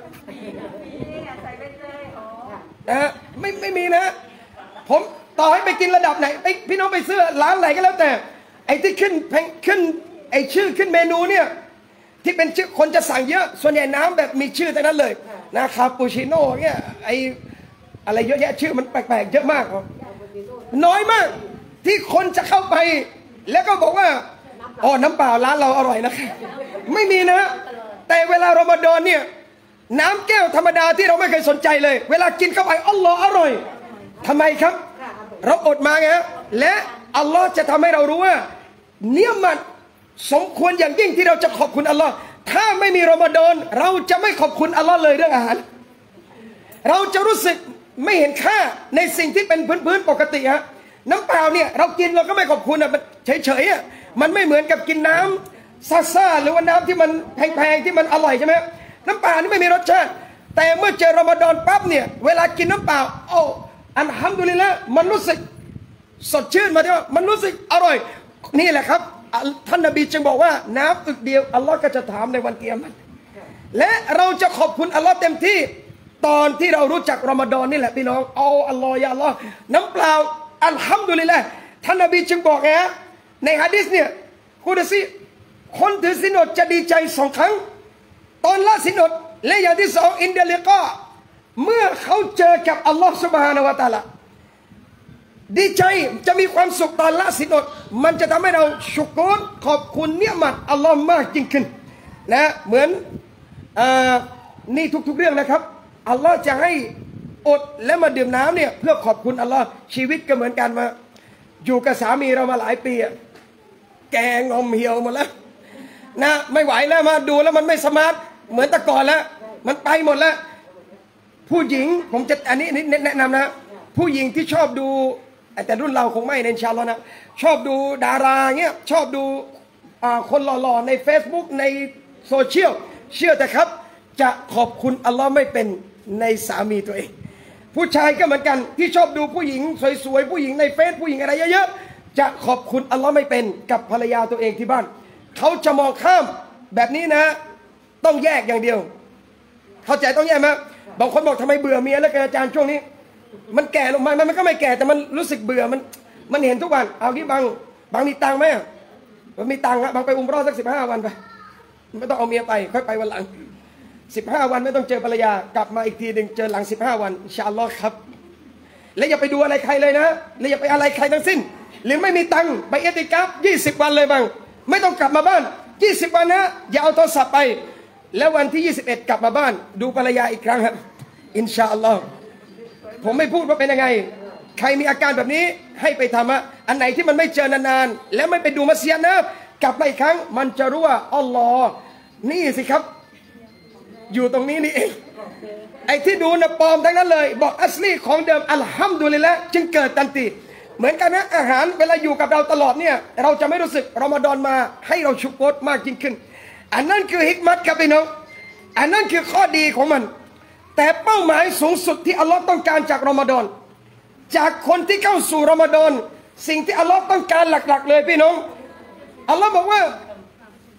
Speaker 1: นะไม่ไม่มีนะผมต่อให้ไปกินระดับไหนไปพี่น้องไปซื้อร้านไหนก็แล้วแต่ไอ้ที่ขึ้นขึ้นไอ้ชื่อขึ้นเมนูเนี่ยที่เป็นชื่อคนจะสั่งเยอะส่วนใหญ่น้ำแบบมีชื่อแต่นั้นเลยนะคาปูชิโน่เนี่ยไออะไรเยอะแยะชื่อมันแปลกๆเยอะมากน้อยมากที่คนจะเข้าไปแล้วก็บอกว่าอ๋อน้ำเปล่าร้านเราอร่อยนะครับไม่มีนะแต่เวลารอมฎอนเนี่ยน้ำแก้วธรรมดาที่เราไม่เคยสนใจเลยเวลากินเข้าไปอัลลอฮ์อร่อยทำไมครับเราอดมาไงและอัลลอฮ์จะทำให้เรารู้ว่าเนี่ยมันสมควรอย่างยิ่งที่เราจะขอบคุณอัลลอฮ์ถ้าไม่มีรอมฎอนเราจะไม่ขอบคุณอัลลอฮ์เลยเรื่องอาหารเราจะรู้สึกไม่เห็นค่าในสิ่งที่เป็นพื้นๆปกติฮะน้ำเปล่าเนี่ยเรากินเราก็ไม่ขอบคุณอ่ะมันเฉยๆอ่ะมันไม่เหมือนกับกินน้ำซ่าๆหรือว่าน้ำที่มันแพงๆที่มันอร่อยใช่ไหมน้ำเปล่านี่ไม่มีรสชาติแต่เมื่อเจอรอมฎอนปั๊บเนี่ยเวลากินน้ำเปล่าโอ้อัลฮัมดุลิลละห์มันรู้สึกสดชื่นมาที่ว่ามันรู้สึกอร่อยนี่แหละครับท่านนบีจึงบอกว่าน้ำอึกเดียวอัลลอฮ์ก็จะถามในวันเกียรติและเราจะขอบคุณอัลลอฮ์เต็มที่ตอนที่เรารู้จักรอมฎอนนี่แหละพี่น้องเอาอัลลอฮ์ยาอัลลอฮ์น้ำเปล่าอัลฮัมดุลิลละห์ท่านนบีจึงบอกไงฮะในหะดีษเนี่ยกุดซีคนถือศีลอดจะดีใจสองครั้งตอนละศีลอดและอย่างที่สองอินเดลิกาเมื่อเขาเจอกับอัลลอฮ์ซุบฮานะฮูวะตะอาลาดีใจจะมีความสุขตอนละศีลอดมันจะทำให้เราชุกรขอบคุณเนียมัตอัลลอฮ์มากยิ่งขึ้นนะเหมือนนี่ทุกๆเรื่องนะครับอัลลอฮ์จะให้อดและมาดื่มน้ำเนี่ยเพื่อขอบคุณอัลลอฮ์ชีวิตก็เหมือนกันมาอยู่กับสามีเรามาหลายปีแกงอมเหี่ยวหมดแล้วนะไม่ไหวแล้วมาดูแล้วมันไม่สมาร์ทเหมือนแต่ก่อนแล้วมันไปหมดแล้วผู้หญิงผมจะอันนี้แนะนำนะผู้หญิงที่ชอบดูแต่รุ่นเราคงไม่ในชาลอนะชอบดูดาราเงี้ยชอบดูคนหล่อๆใน Facebook ในโซเชียลเชื่อแต่ครับจะขอบคุณอัลลอฮ์ไม่เป็นในสามีตัวเองผู้ชายก็เหมือนกันที่ชอบดูผู้หญิงสวยๆผู้หญิงในเฟซผู้หญิงอะไรเยอะๆจะขอบคุณอัลลอฮ์ไม่เป็นกับภรรยาตัวเองที่บ้านเขาจะมองข้ามแบบนี้นะต้องแยกอย่างเดียวเข้าใจต้องแยกไหมบางคนบอกทำไมเบื่อเมียแล้วกันอาจารย์ช่วงนี้มันแก่ลงมามันก็ไม่แก่แต่มันรู้สึกเบื่อมันมันเห็นทุกวันเอาที่บางบางมีตังค์ไหมมันมีตังค์อะบางไปอุมเราะห์สักสิบห้าวันไปไม่ต้องเอาเมียไปค่อยไปวันหลังสิบห้าวันไม่ต้องเจอภรรยากลับมาอีกทีหนึ่งเจอหลังสิบห้าวันอินชาอัลลอฮ์ครับและอย่าไปดูอะไรใครเลยนะและอย่าไปอะไรใครทั้งสิ้นหรือไม่มีตังค์ไปเอติกัฟยี่สิบวันเลยบางไม่ต้องกลับมาบ้านยี่สิบวันนะอย่าเอาโทรศัพท์ไปแล้ววันที่ยี่สิบเอ็ดกลับมาบ้านดูภรรยาอีกครั้งครับอินชาอัลลอฮ์ผมไม่พูดว่าเป็นยังไงใครมีอาการแบบนี้ให้ไปทำอะอันไหนที่มันไม่เจอนานๆแล้วไม่ไปดูมัสยิดนะกลับมาอีกครั้งมันจะรู้ว่าอัลลอฮ์นี่สิครับอยู่ตรงนี้นี่เองไอ้ที่ดูนะปลอมทั้งนั้นเลยบอกอัสลีของเดิมอัลฮัมดุลิลละห์จึงเกิดทันทีเหมือนกันนะอาหารเวลาอยู่กับเราตลอดเนี่ยเราจะไม่รู้สึกรอมฎอนมาให้เราชุกรมากยิ่งขึ้นอันนั้นคือฮิกมัตครับพี่น้องอันนั้นคือข้อดีของมันแต่เป้าหมายสูงสุดที่อัลลอฮ์ต้องการจากรอมฎอนจากคนที่เข้าสู่รอมฎอนสิ่งที่อัลลอฮ์ต้องการหลักๆเลยพี่น้องอัลลอฮ์บอกว่า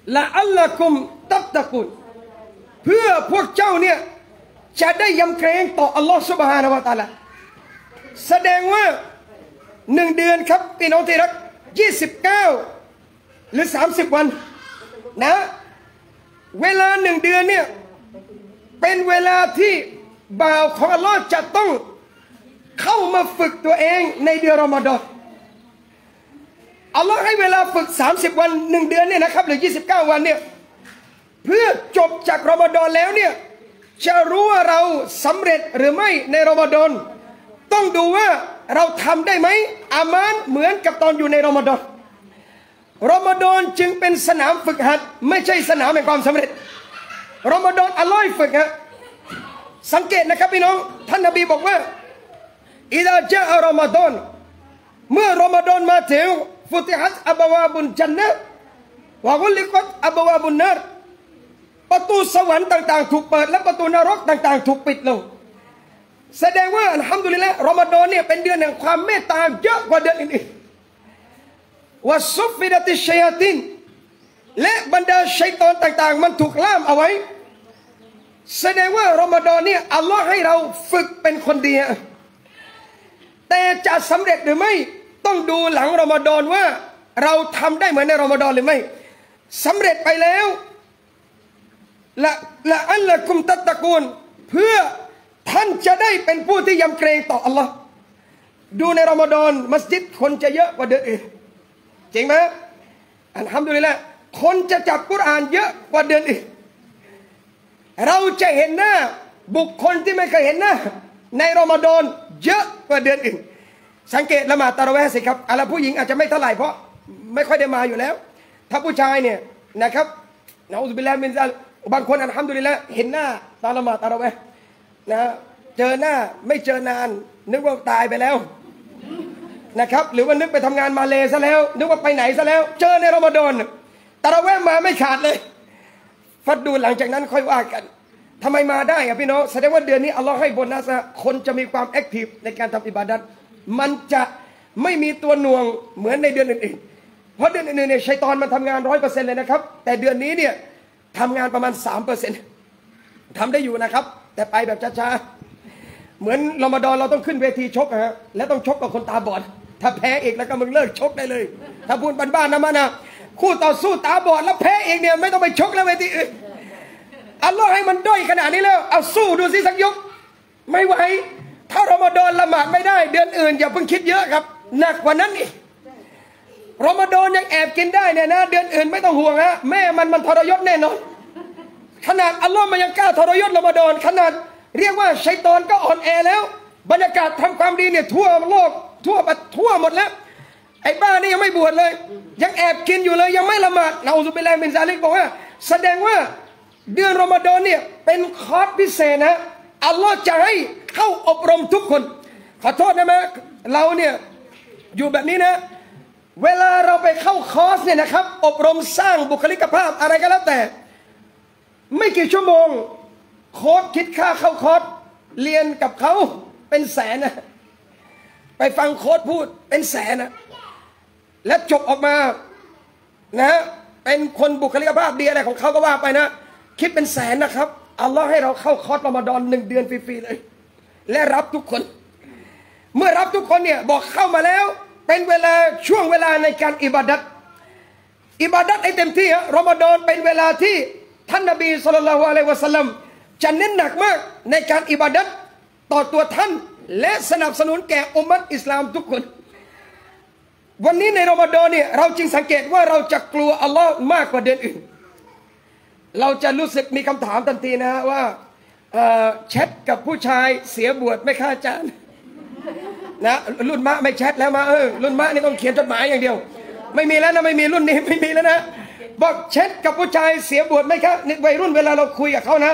Speaker 1: ละอัลละกุมตัตตะกุนเพื่อพวกเจ้าเนี่ยจะได้ยำเกรงต่ออัลลอฮฺซุบฮานะฮูวะตะอาลาแสดงว่าหนึ่งเดือนครับพี่น้องที่รักยี่สิบเก้าหรือสามสิบวันนะเวลาหนึ่งเดือนเนี่ยเป็นเวลาที่บ่าวของอัลลอฮ์จะต้องเข้ามาฝึกตัวเองในเดือนรอมฎอนอัลลอฮ์ให้เวลาฝึกสามสิบวันหนึ่งเดือนเนี่ยนะครับหรือยี่สิบเก้าวันเนี่ยเพื่อจบจากรอมฎอนแล้วเนี่ยจะรู้ว่าเราสำเร็จหรือไม่ในรอมฎอนต้องดูว่าเราทำได้ไหมอามานเหมือนกับตอนอยู่ในรอมฎอนรอมฎอนจึงเป็นสนามฝึกหัดไม่ใช่สนามแห่งความสำเร็จรอมฎอนอัลลอฮ์ฝึกฮะสังเกตนะครับพี่น้องท่านนบีบอกว่าอิดะจาอะรอมฎอนเมื่อรอมฎอนมาถึงฟุติฮัตอับวาบุนจันนะวะกุลิกัตอับวาบุนนารประตูสวรรค์ต่างๆถูกเปิดและประตูนรกต่างๆถูกปิดลงแสดงว่าอัลฮัมดุลิลละห์รอมฎอนเนี่ยเป็นเดือนแห่งความเมตตาเยอะกว่าเดือนอื่นๆวะซุฟฟิดัติชัยาตินและบรรดาชัยฏอนต่างๆมันถูกล่ามเอาไว้แสดงว่ารอมฎอนเนี่ยอัลลอฮ์ให้เราฝึกเป็นคนดีแต่จะสำเร็จหรือไม่ต้องดูหลังรอมฎอนว่าเราทำได้เหมือนในรอมฎอนหรือไม่สำเร็จไปแล้วละละอัลละกุมตัตตะกูลเพื่อท่านจะได้เป็นผู้ที่ยำเกรงต่ออัลลอฮ์ดูในรอมฎอนมัสยิดคนจะเยอะกว่าเดือนอื่นจริงไหมอัลฮัมดุลิลละห์คนจะจับกุรอานเยอะกว่าเดือนอื่นเราจะเห็นหน้าบุคคลที่ไม่เคยเห็นหน้าในรอมฎอนเยอะกว่าเดือนอื่นสังเกตละหมาดตะเราะเวห์สิครับอะไรผู้หญิงอาจจะไม่เท่าไหร่เพราะไม่ค่อยได้มาอยู่แล้วถ้าผู้ชายเนี่ยนะครับนะอูซุบิลลาฮิมินซาลิกบางคนอัลฮัมดุลิลละห์เห็นหน้าตอนละหมาดตะเราะเวห์นะเจอหน้าไม่เจอนานนึกว่าตายไปแล้วนะครับหรือว่านึกไปทำงานมาเลซะแล้วนึกว่าไปไหนซะแล้วเจอในรอมฎอนตะเราะเวห์มาไม่ขาดเลยฟัดดูหลังจากนั้นค่อยว่ากันทำไมมาได้อะพี่น้องแสดงว่าเดือนนี้อัลลอฮ์ให้โบนัสคนจะมีความแอคทีฟในการทำอิบาดัตมันจะไม่มีตัวหน่วงเหมือนในเดือนอื่นๆเพราะเดือนอื่นๆเนี่ยชัยฏอนมันทำงานร้อยเปอร์เซ็นต์เลยนะครับแต่เดือนนี้เนี่ยทำงานประมาณสามเปอร์เซ็นต์ทำได้อยู่นะครับแต่ไปแบบช้าๆเหมือนรอมฎอนเราต้องขึ้นเวทีชกฮะและต้องชกกับคนตาบอดถ้าแพ้อีกแล้วก็มึงเลิกชกได้เลยถ้าพูดบ้านๆนะมานะคู่ต่อสู้ตาบอดแล้วแพ้เองเนี่ยไม่ต้องไปชกแล้วเวทีอื่นอัลลอฮ์ให้มันด้อยขนาดนี้แล้วเอาสู้ดูสิสักยกไม่ไหวถ้ารอมฎอนละหมาดไม่ได้เดือนอื่นอย่าเพิ่งคิดเยอะครับหนักกว่านั้นอีกรอมฎอนยังแอบกินได้เนี่ยนะเดือนอื่นไม่ต้องห่วงฮะแม่มันมันทรยศแน่นอนขนาดอัลลอฮ์มันยังกล้าทรยศรอมฎอนขนาดเรียกว่าชัยฏอนก็อ่อนแอแล้วบรรยากาศทำความดีเนี่ยทั่วโลกทั่วทั่วหมดแล้วไอ้บ้านี่ยังไม่บวชเลยยังแอบกินอยู่เลยยังไม่ละหมาดนะอูซุบิลลาฮิมินซาลิกบอกว่าแสดงว่าเดือนรอมฎอนเนี่ยเป็นคอร์สพิเศษนะอัลลอฮ์จะให้เข้าอบรมทุกคนขอโทษนะแม่เราเนี่ยอยู่แบบนี้นะเวลาเราไปเข้าคอร์สเนี่ยนะครับอบรมสร้างบุคลิกภาพอะไรก็แล้วแต่ไม่กี่ชั่วโมงโค้ชคิดค่าเข้าคอร์สเรียนกับเขาเป็นแสนนะไปฟังโค้ชพูดเป็นแสนนะและจบออกมานะเป็นคนบุคลิกภาพดีอะไรของเขาก็ว่าไปนะคิดเป็นแสนนะครับอัลลอฮ์ให้เราเข้าคอร์สรอมฎอนหนึ่งเดือนฟรีๆเลยและรับทุกคนเมื่อรับทุกคนเนี่ยบอกเข้ามาแล้วเป็นเวลาช่วงเวลาในการอิบาดัตอิบาดัตให้เต็มที่รอมฎอนเป็นเวลาที่ท่านนบีศ็อลลัลลอฮุอะลัยฮิวะซัลลัมจะเน้นหนักมากในการอิบาดัตต่อตัวท่านและสนับสนุนแก่อุมมะฮ์อิสลามทุกคนวันนี้ในรอมฎอนเนี่ยเราจึงสังเกตว่าเราจะกลัวอัลลอฮ์มากกว่าเดือนอื่นเราจะรู้สึกมีคำถามทันทีนะว่าแชทกับผู้ชายเสียบวชไม่ค่าอาจารย์นะรุ่นมะไม่แชทแล้วมาเออรุ่นมะนี่ต้องเขียนจดหมายอย่างเดียวไม่มีแล้วนะไม่มีรุ่นนี้ไม่มีแล้วนะบอกแชทกับผู้ชายเสียบวชไหมครับในวัยรุ่นเวลาเราคุยกับเขานะ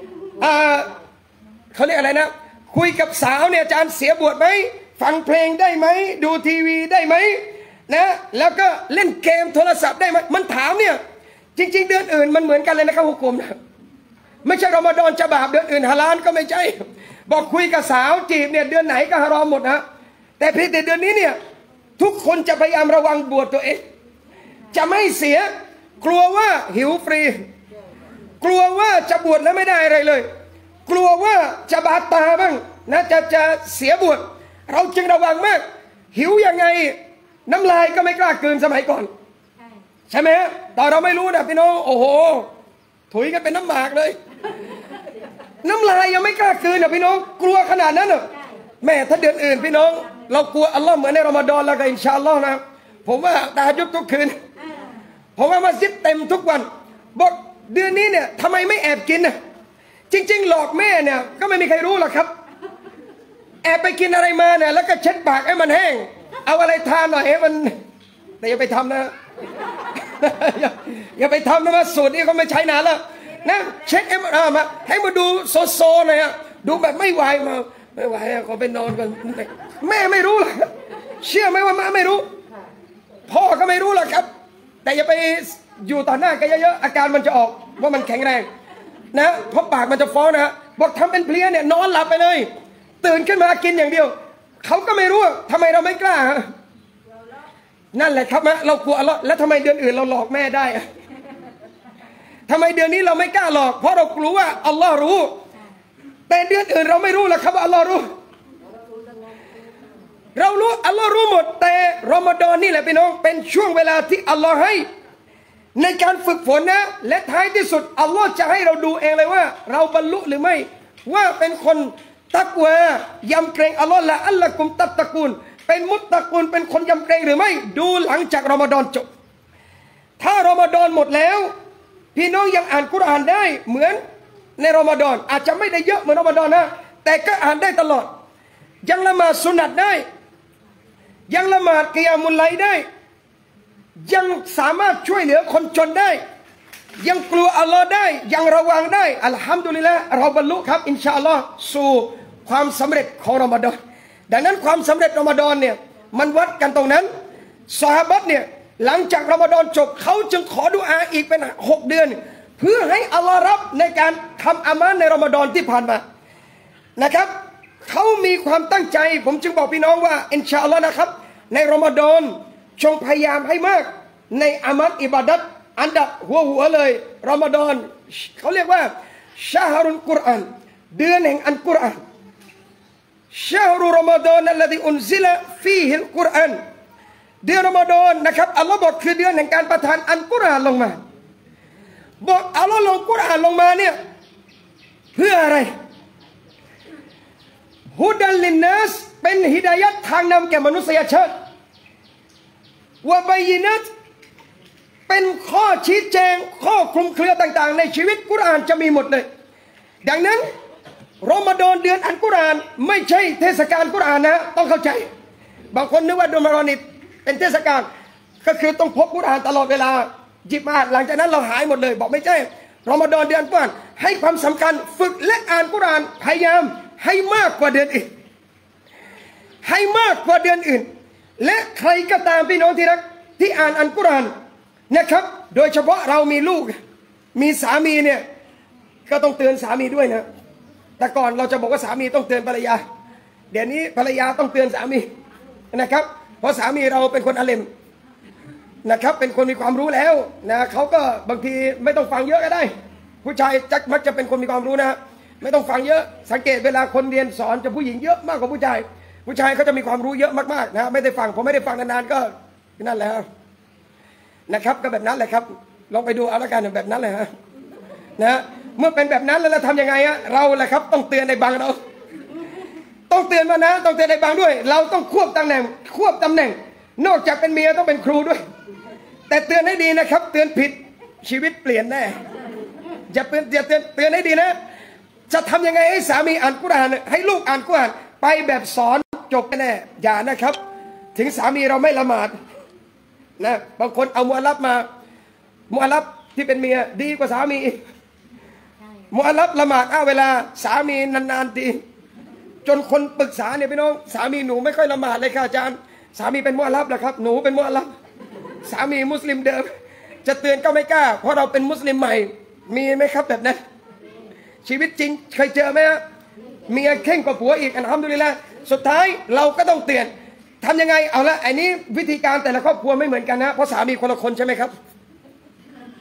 Speaker 1: เขาเรียกอะไรนะคุยกับสาวเนี่ยอาจารย์เสียบวชไหมฟังเพลงได้ไหมดูทีวีได้ไหมนะแล้วก็เล่นเกมโทรศัพท์ได้ไหมมันถามเนี่ยจริงๆเดือนอื่นมันเหมือนกันเลยนะครับฮุกมนะไม่ใช่รอมฎอนจะบาปเดือนอื่นฮาลาลก็ไม่ใช่บอกคุยกับสาวจีบเนี่ยเดือนไหนก็ฮารอมหมดนะแต่เพียงแต่เดือนนี้เนี่ยทุกคนจะพยายามระวังบวชตัวเองจะไม่เสียกลัวว่าหิวฟรีกลัวว่าจะบวชแล้วไม่ได้อะไรเลยกลัวว่าจะบาดตาบ้างนะจะจะเสียบวชเราจึงระวังมากหิวยังไงน้ำลายก็ไม่กล้าเกินสมัยก่อนใช่ไหมตอนเราไม่รู้นะพี่น้องโอ้โหถุยกันเป็นน้ำหมากเลยน้ำลายยังไม่กล้าเกินนะพี่น้องกลัวขนาดนั้นเหรอแม่ถ้าเดือนอื่นพี่น้องเรากลัวอัลลอฮ์เหมือนในรอมฎอนแล้วก็อินชาอัลลอฮ์นะผมว่าตายุบทุกคืนผมว่ามัสยิดเต็มทุกวันบอกเดือนนี้เนี่ยทำไมไม่แอบกินน่ะจริงๆหลอกแม่เนี่ยก็ไม่มีใครรู้หรอกครับแอบไปกินอะไรมาเนี่ยแล้วก็เช็ดปากให้มันแห้งเอาอะไรทานหน่อยให้มันแต่อย่าไปทำนะอย่าอย่าไปทำนะมาสูตรนี้เขาไม่ใช้นานแล้วนะเช็ดให้มันมาให้มาดูโซโซหน่อยอะดูแบบไม่ไหวมาไม่ไหวขอไปนอนก่อนแม่ไม่รู้หรอกเชื่อไหมว่าแม่ไม่รู้พ่อก็ไม่รู้หรอกครับแต่อย่าไปอยู่ต่อหน้ากันเยอะๆอาการมันจะออกว่ามันแข็งแรงนะเพราะปากมันจะฟ้องนะบอกทำเป็นเพลียเนี่ยนอนหลับไปเลยตื่นขึ้นมากินอย่างเดียวเขาก็ไม่รู้ทำไมเราไม่กล้านั่นแหละครับนะเรากลัวอัลเลาะห์แล้วทำไมเดือนอื่นเราหลอกแม่ได้ทำไมเดือนนี้เราไม่กล้าหลอกเพราะเรากลัวว่าอัลลอฮ์รู้แต่เดือนอื่นเราไม่รู้หรอกครับว่าอัลลอฮ์รู้เรารู้อัลลอฮ์รู้หมดแต่รอมฎอนนี่แหละพี่น้องเป็นช่วงเวลาที่อัลลอฮ์ให้ในการฝึกฝนนะและท้ายที่สุดอัลลอฮ์จะให้เราดูเองเลยว่าเราบรรลุหรือไม่ว่าเป็นคนตักวายำเกรงอัลลอฮ์ละอัลละกุมตัตตะกูลเป็นมุตตะกูลเป็นคนยำเกรงหรือไม่ดูหลังจากรอมฎอนจบถ้ารอมฎอนหมดแล้วพี่น้องยังอ่านกุรอานได้เหมือนในรอมฎอนอาจจะไม่ได้เยอะเหมือนรอมฎอนนะแต่ก็อ่านได้ตลอดยังละหมาดสุนัตได้ยังละหมาดกิยามุลไลได้ยังสามารถช่วยเหลือคนจนได้ยังกลัวอัลลอฮ์ได้ยังระวังได้อัลฮัมดุลิลละห์เราบรรลุครับอินชาอัลลอฮ์สู่ความสำเร็จของรอมฎอนดังนั้นความสำเร็จรอมฎอนเนี่ยมันวัดกันตรงนั้นซอฮาบะห์เนี่ยหลังจากรอมฎอนจบเขาจึงขอดุอาอีกเป็นหกเดือนเพื่อให้อัลลอฮ์รับในการทำอามันในรอมฎอนที่ผ่านมานะครับเขามีความตั้งใจผมจึงบอกพี่น้องว่าอินชาอัลลอฮ์นะครับในรอมฎอนจงพยายามให้มากในอามัลอิบาดัตอันดับหัวหัวเลยรอมฎอนเขาเรียกว่าชาฮรุลกุรอานเดือนแห่งอัลกุรอานชาฮรุรอมฎอนอัลลซีอุนซิลฟีฮิลกุรอานเดือนรอมฎอนนะครับอัลลอฮ์บอกคือเดือนแห่งการประทานอัลกุรอานลงมาบอกอัลลอฮ์ลงกุรอานลงมาเนี่ยเพื่ออะไรฮุดัลลินนัสเป็นฮิดายัตทางนำแก่มนุษยชาติวะบัยนัตเป็นข้อชี้แจงข้อคลุมเครือต่างๆในชีวิตกุรอานจะมีหมดเลยดังนั้นรอมฎอนเดือนอัลกุรอานไม่ใช่เทศกาลกุรอานนะต้องเข้าใจบางคนนึกว่าเดือนรอมฎอนเป็นเทศกาลก็คือต้องพกกุรอานตลอดเวลาหยิบมาหลังจากนั้นเราหายหมดเลยบอกไม่ใช่รอมฎอนเดือนกุรอานให้ความสำคัญฝึกและอ่านกุรอานพยายามให้มากกว่าเดือนอื่นให้มากกว่าเดือนอื่นและใครก็ตามพี่น้องที่รักที่อ่านอัลกุรอานนะครับโดยเฉพาะเรามีลูกมีสามีเนี่ยก็ต้องเตือนสามีด้วยนะแต่ก่อนเราจะบอกว่าสามีต้องเตือนภรรยาเดี๋ยวนี้ภรรยาต้องเตือนสามีนะครับเพราะสามีเราเป็นคนอาเลมนะครับเป็นคนมีความรู้แล้วนะเขาก็บางทีไม่ต้องฟังเยอะก็ได้ผู้ชายจักมักจะเป็นคนมีความรู้นะไม่ต้องฟังเยอะสังเกตเวลาคนเรียนสอนจะผู้หญิงเยอะมากกว่าผู้ชายผู้ชายเขาจะมีความรู้เยอะมากๆนะไม่ได้ฟังผมไม่ได้ฟังนานๆก็นั่นแหละนะครับก็แบบนั้นแหละครับลองไปดูเอาละกันแบบนั้นเลยฮะนะเมื่อเป็นแบบนั้นแล้วเราทำยังไงอะเราแหละครับต้องเตือนในบางเราต้องเตือนมานะต้องเตือนในบางด้วย เราต้องควบตำแหน่งควบตำแหน่งนอกจากเป็นเมียต้องเป็นครูด้วยแต่เตือนให้ดีนะครับเตือนผิดชีวิตเปลี่ยนแน่อย่าเตือนอย่าเตือนเตือนให้ดีนะจะทำยังไงให้สามีอ่านกุรอานให้ลูกอ่านกุรอานไปแบบสอนจบแน่อย่านะครับถึงสามีเราไม่ละหมาดนะบางคนเอามุอัลลับมามุอัลลับที่เป็นเมียดีกว่าสามีมุอัลลับละหมาดอ้าเวลาสามีนานๆทีจนคนปรึกษาเนี่ยพี่น้องสามีหนูไม่ค่อยละหมาดเลยค่ะอาจารย์สามีเป็นมุอัลลับแหละครับหนูเป็นมุอัลลับสามีมุสลิมเดิมจะเตือนก็ไม่กล้าเพราะเราเป็นมุสลิมใหม่มีไหมครับแบบนั้นชีวิตจริงเคยเจอไหมฮะเมียเข่งกว่าผัวอีกอัลฮัมดุลิลละห์สุดท้ายเราก็ต้องเตือนทำยังไงเอาละไอ้นี้วิธีการแต่ละครอบครัวไม่เหมือนกันนะเพราะสามีคนละคนใช่ไหมครับ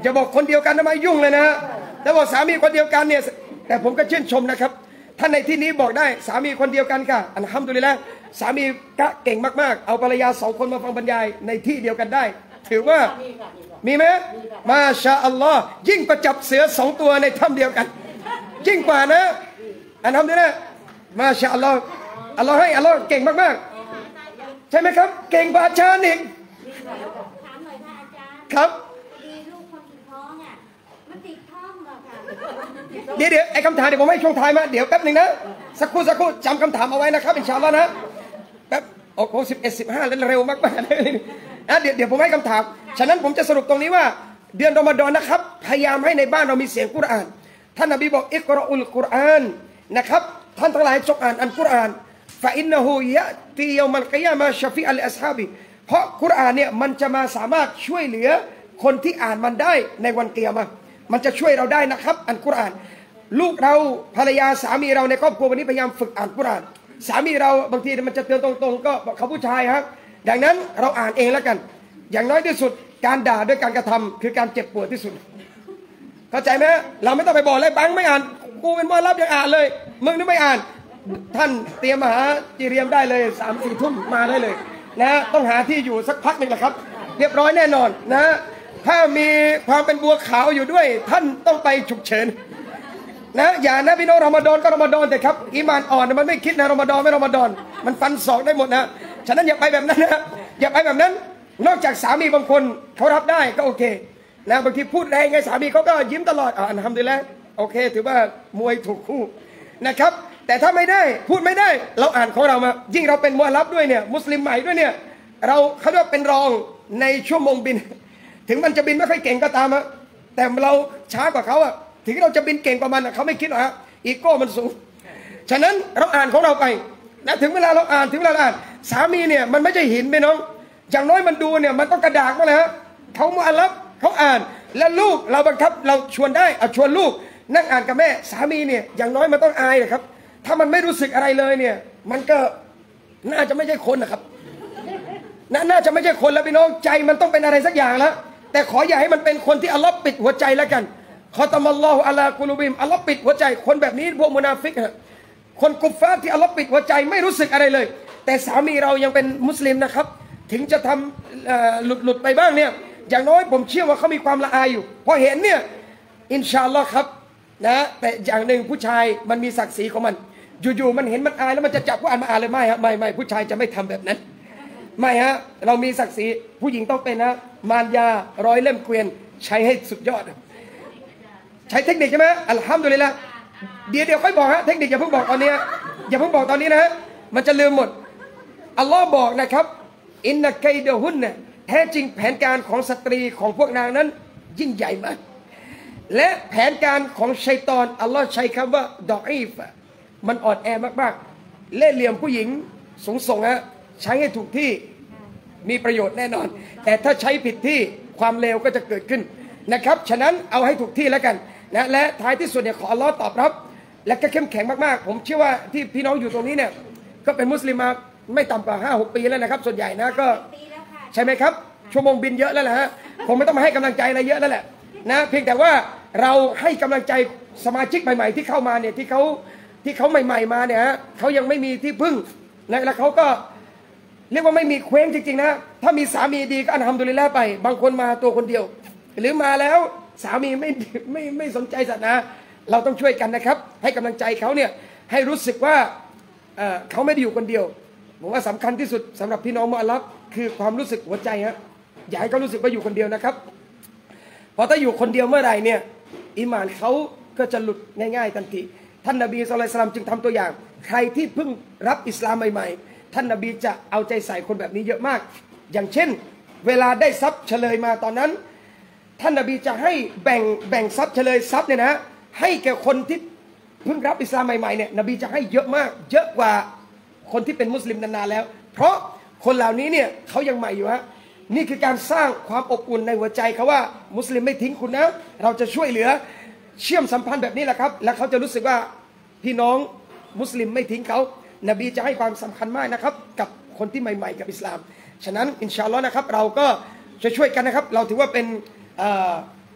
Speaker 1: อย่าบอกคนเดียวกันทำไมยุ่งเลยนะแต่บอกสามีคนเดียวกันเนี่ยแต่ผมก็ชื่นชมนะครับท่านในที่นี้บอกได้สามีคนเดียวกันค่ะอัลฮัมดุลิลละห์สามีกะเก่งมากๆเอาภรรยาสองคนมาฟังบรรยายในที่เดียวกันได้ถือว่ามีไหมมาชาอัลลอฮ์ยิ่งประจับเสือสองตัวในถ้ำเดียวกันยิ่งกว่านะอัลฮัมดุลิลละห์มาชาอัลลอฮ์อัลลอฮ์ให้อัลลอฮ์เก่งมากๆใช่ไหมครับเก่งกว่าอาจารย์อีก
Speaker 2: ถามหน่อยค่ะอาจารย์
Speaker 1: ครับ
Speaker 2: ดีลูกคนติดท้องอ่ะมันติดท้องเหรอคะ
Speaker 1: เดี๋ยวเดี๋ยวไอ้คำถามเดี๋ยวผมให้ช่วงท้ายมาเดี๋ยวแป๊บหนึ่งนะสักครู่สักครู่จำคำถามเอาไว้นะครับอินชาอัลลอฮ์นะแป๊บโอ้โหสิบเอ็ดสิบห้าเร็วมากๆเลยนะเดี๋ยวเดี๋ยวผมให้คำถามฉะนั้นผมจะสรุปตรงนี้ว่าเดือนรอมฎอนนะครับพยายามให้ในบ้านเรามีเสียงกุรอานท่านนบีบอกอิกรออุลกุรอานนะครับท่านทั้งหลายจงอ่านอัลกุรอานฟะอินนะฮูยะตียอมัลกิยามะชะฟีอัลอัศฮาบิเพราะกุรอานเนี่ยมันจะมาสามารถช่วยเหลือคนที่อ่านมันได้ในวันกิยามะห์มันจะช่วยเราได้นะครับอัลกุรอานลูกเราภรรยาสามีเราในครอบครัววันนี้พยายามฝึกอ่านกุรอานสามีเราบางทีมันจะเตือนตรงๆก็เขาผู้ชายครับดังนั้นเราอ่านเองแล้วกันอย่างน้อยที่สุดการด่าด้วยการกระทำคือการเจ็บปวดที่สุดเข้าใจไหมเราไม่ต้องไปบอกเลยบังไม่อ่านกูเป็นว่ารับยังอ่านเลยมึงนี่ไม่อ่านท่านเตรียมมาหาจีเรียมได้เลยสามสี่ทุ่มมาได้เลยนะต้องหาที่อยู่สักพักหนึ่งแหละครับเรียบร้อยแน่นอนนะถ้ามีความเป็นบัวขาวอยู่ด้วยท่านต้องไปฉุกเฉินนะอย่านะพี่น้องรอมฎอนก็รอมฎอนแต่ครับอีมานอ่อนมันไม่คิดนะรอมฎอนไม่รอมฎอนมันฟันศอกได้หมดนะฉะนั้นอย่าไปแบบนั้นนะอย่าไปแบบนั้นนอกจากสามีบางคนเขารับได้ก็โอเคนะบางทีพูดแรงไงสามีเขาก็ยิ้มตลอดอ่านทำดีแล้วโอเคถือว่ามวยถูกคู่นะครับแต่ถ้าไม่ได้พูดไม่ได้เราอ่านของเรามายิ่งเราเป็นมุสลิมด้วยเนี่ยมุสลิมใหม่ด้วยเนี่ยเราเขาเรียกว่าเป็นรองในชั่วโมงบินถึงมันจะบินไม่ค่อยเก่งก็ตามอะแต่เราช้ากว่าเขาอะถึงเราจะบินเก่งกว่ามันเขาไม่คิดหรอกฮะอีโก้มันสูงฉะนั้นเราอ่านของเราไปนะถึงเวลาเราอ่านถึงเวลาเราอ่านสามีเนี่ยมันไม่ใช่หินไปน้องอย่างน้อยมันดูเนี่ยมันต้องกระดากมาเลยฮะเขามุอัลลัฟเขาอ่านและลูกเราบังคับเราชวนได้เอาชวนลูกนั่งอ่านกับแม่สามีเนี่ยอย่างน้อยมันต้องอายนะครับถ้ามันไม่รู้สึกอะไรเลยเนี่ยมันก็น่าจะไม่ใช่คนนะครับน่าน่าจะไม่ใช่คนแล้วพี่น้องใจมันต้องเป็นอะไรสักอย่างแล้วแต่ขออย่าให้มันเป็นคนที่อัลลอฮ์ปิดหัวใจแล้วกันขอตะมัลลอฮุอะลากุลูบิมอัลลอฮ์ปิดหัวใจคนแบบนี้พวกมุนาฟิกฮะคนกุฟฟาร์ที่อัลลอฮ์ปิดหัวใจไม่รู้สึกอะไรเลยแต่สามีเรายังเป็นมุสลิมนะครับถึงจะทำหลุดหลุดไปบ้างเนี่ยอย่างน้อยผมเชื่อว่าเขามีความละอายอยู่พอเห็นเนี่ยอินชาอัลลอฮ์ครับนะแต่อย่างหนึ่งผู้ชายมันมีศักดิ์ศรีของมันอยู่ๆมันเห็นมันอายแล้วมันจะจับผู้อ่านมาอ่านเลยไม่ฮะไม่ไม่ผู้ชายจะไม่ทำแบบนั้นไม่ฮะเรามีศักดิ์ศรีผู้หญิงต้องเป็นนะมารยาร้อยเล่มเกวียนใช้ให้สุดยอดใช้เทคนิคใช่ไหมอัลฮัมดุลิลละเดี๋ยวเดี๋ยวค่อยบอกฮะเทคนิคอย่าเพิ่งบอกตอนนี้อย่าเพิ่งบอกตอนนี้นะมันจะลืมหมดอัลลอฮ์บอกนะครับอินนักไกดะฮุนเนี่ยแท้จริงแผนการของสตรีของพวกนางนั้นยิ่งใหญ่มากและแผนการของชัยฏอนอัลลอฮ์ใช้คำว่าดออีฟมันอ่อนแอมากๆเล่ห์เหลี่ยมผู้หญิงสูงส่งฮะใช้ให้ถูกที่มีประโยชน์แน่นอนแต่ถ้าใช้ผิดที่ความเลวก็จะเกิดขึ้นนะครับฉะนั้นเอาให้ถูกที่แล้วกันนะและท้ายที่สุดเนี่ยขออัลลอฮ์ตอบรับและก็เข้มแข็งมากๆผมเชื่อว่าที่พี่น้องอยู่ตรงนี้เนี่ยก็เป็นมุสลิมมาไม่ต่ำกว่าห้าหกปีแล้วนะครับส่วนใหญ่นะก็ใช่ไหมครับชั่วโมงบินเยอะแล้วแหละฮะคงไม่ต้องมาให้กำลังใจอะไรเยอะแล้วแหละนะเพียงแต่ว่าเราให้กำลังใจสมาชิกใหม่ๆที่เข้ามาเนี่ยที่เขาที่เขาใหม่ๆมาเนี่ยฮะเขายังไม่มีที่พึ่งนะแล้วเขาก็เรียกว่าไม่มีเคว้งจริงๆนะถ้ามีสามีดีก็อัลฮัมดุลิลละห์ไปบางคนมาตัวคนเดียวหรือมาแล้วสามีไม่ไม่ไม่สนใจศาสนาเราต้องช่วยกันนะครับให้กำลังใจเขาเนี่ยให้รู้สึกว่าเอ่อเขาไม่ได้อยู่คนเดียวผมว่าสำคัญที่สุดสำหรับพี่น้องมุอัลลัฟคือความรู้สึกหัวใจฮะอย่าให้เขารู้สึกว่าอยู่คนเดียวนะครับพอถ้าอยู่คนเดียวเมื่อไหร่เนี่ยอีหม่านเขาก็จะหลุดง่ายๆทันทีท่านนบีศ็อลลัลลอฮุอะลัยฮิวะซัลลัมจึงทำตัวอย่างใครที่เพิ่งรับอิสลามใหม่ๆท่านนบีจะเอาใจใส่คนแบบนี้เยอะมากอย่างเช่นเวลาได้ทรัพย์เฉลยมาตอนนั้นท่านนบีจะให้แบ่งแบ่งทรัพย์เฉลยทรัพย์เนี่ยนะให้แก่คนที่เพิ่งรับอิสลามใหม่ๆเนี่ยนบีจะให้เยอะมากเยอะกว่าคนที่เป็นมุสลิมนานๆแล้วเพราะคนเหล่านี้เนี่ยเขายังใหม่อยู่ฮะนี่คือการสร้างความอบอุ่นในหัวใจเขาว่ามุสลิมไม่ทิ้งคุณนะเราจะช่วยเหลือเชื่อมสัมพันธ์แบบนี้แหละครับและเขาจะรู้สึกว่าพี่น้องมุสลิมไม่ทิ้งเขานบีจะให้ความสำคัญมากนะครับกับคนที่ใหม่ๆกับอิสลามฉะนั้นอินชาอัลลอฮ์นะครับเราก็จะช่วยกันนะครับเราถือว่าเป็น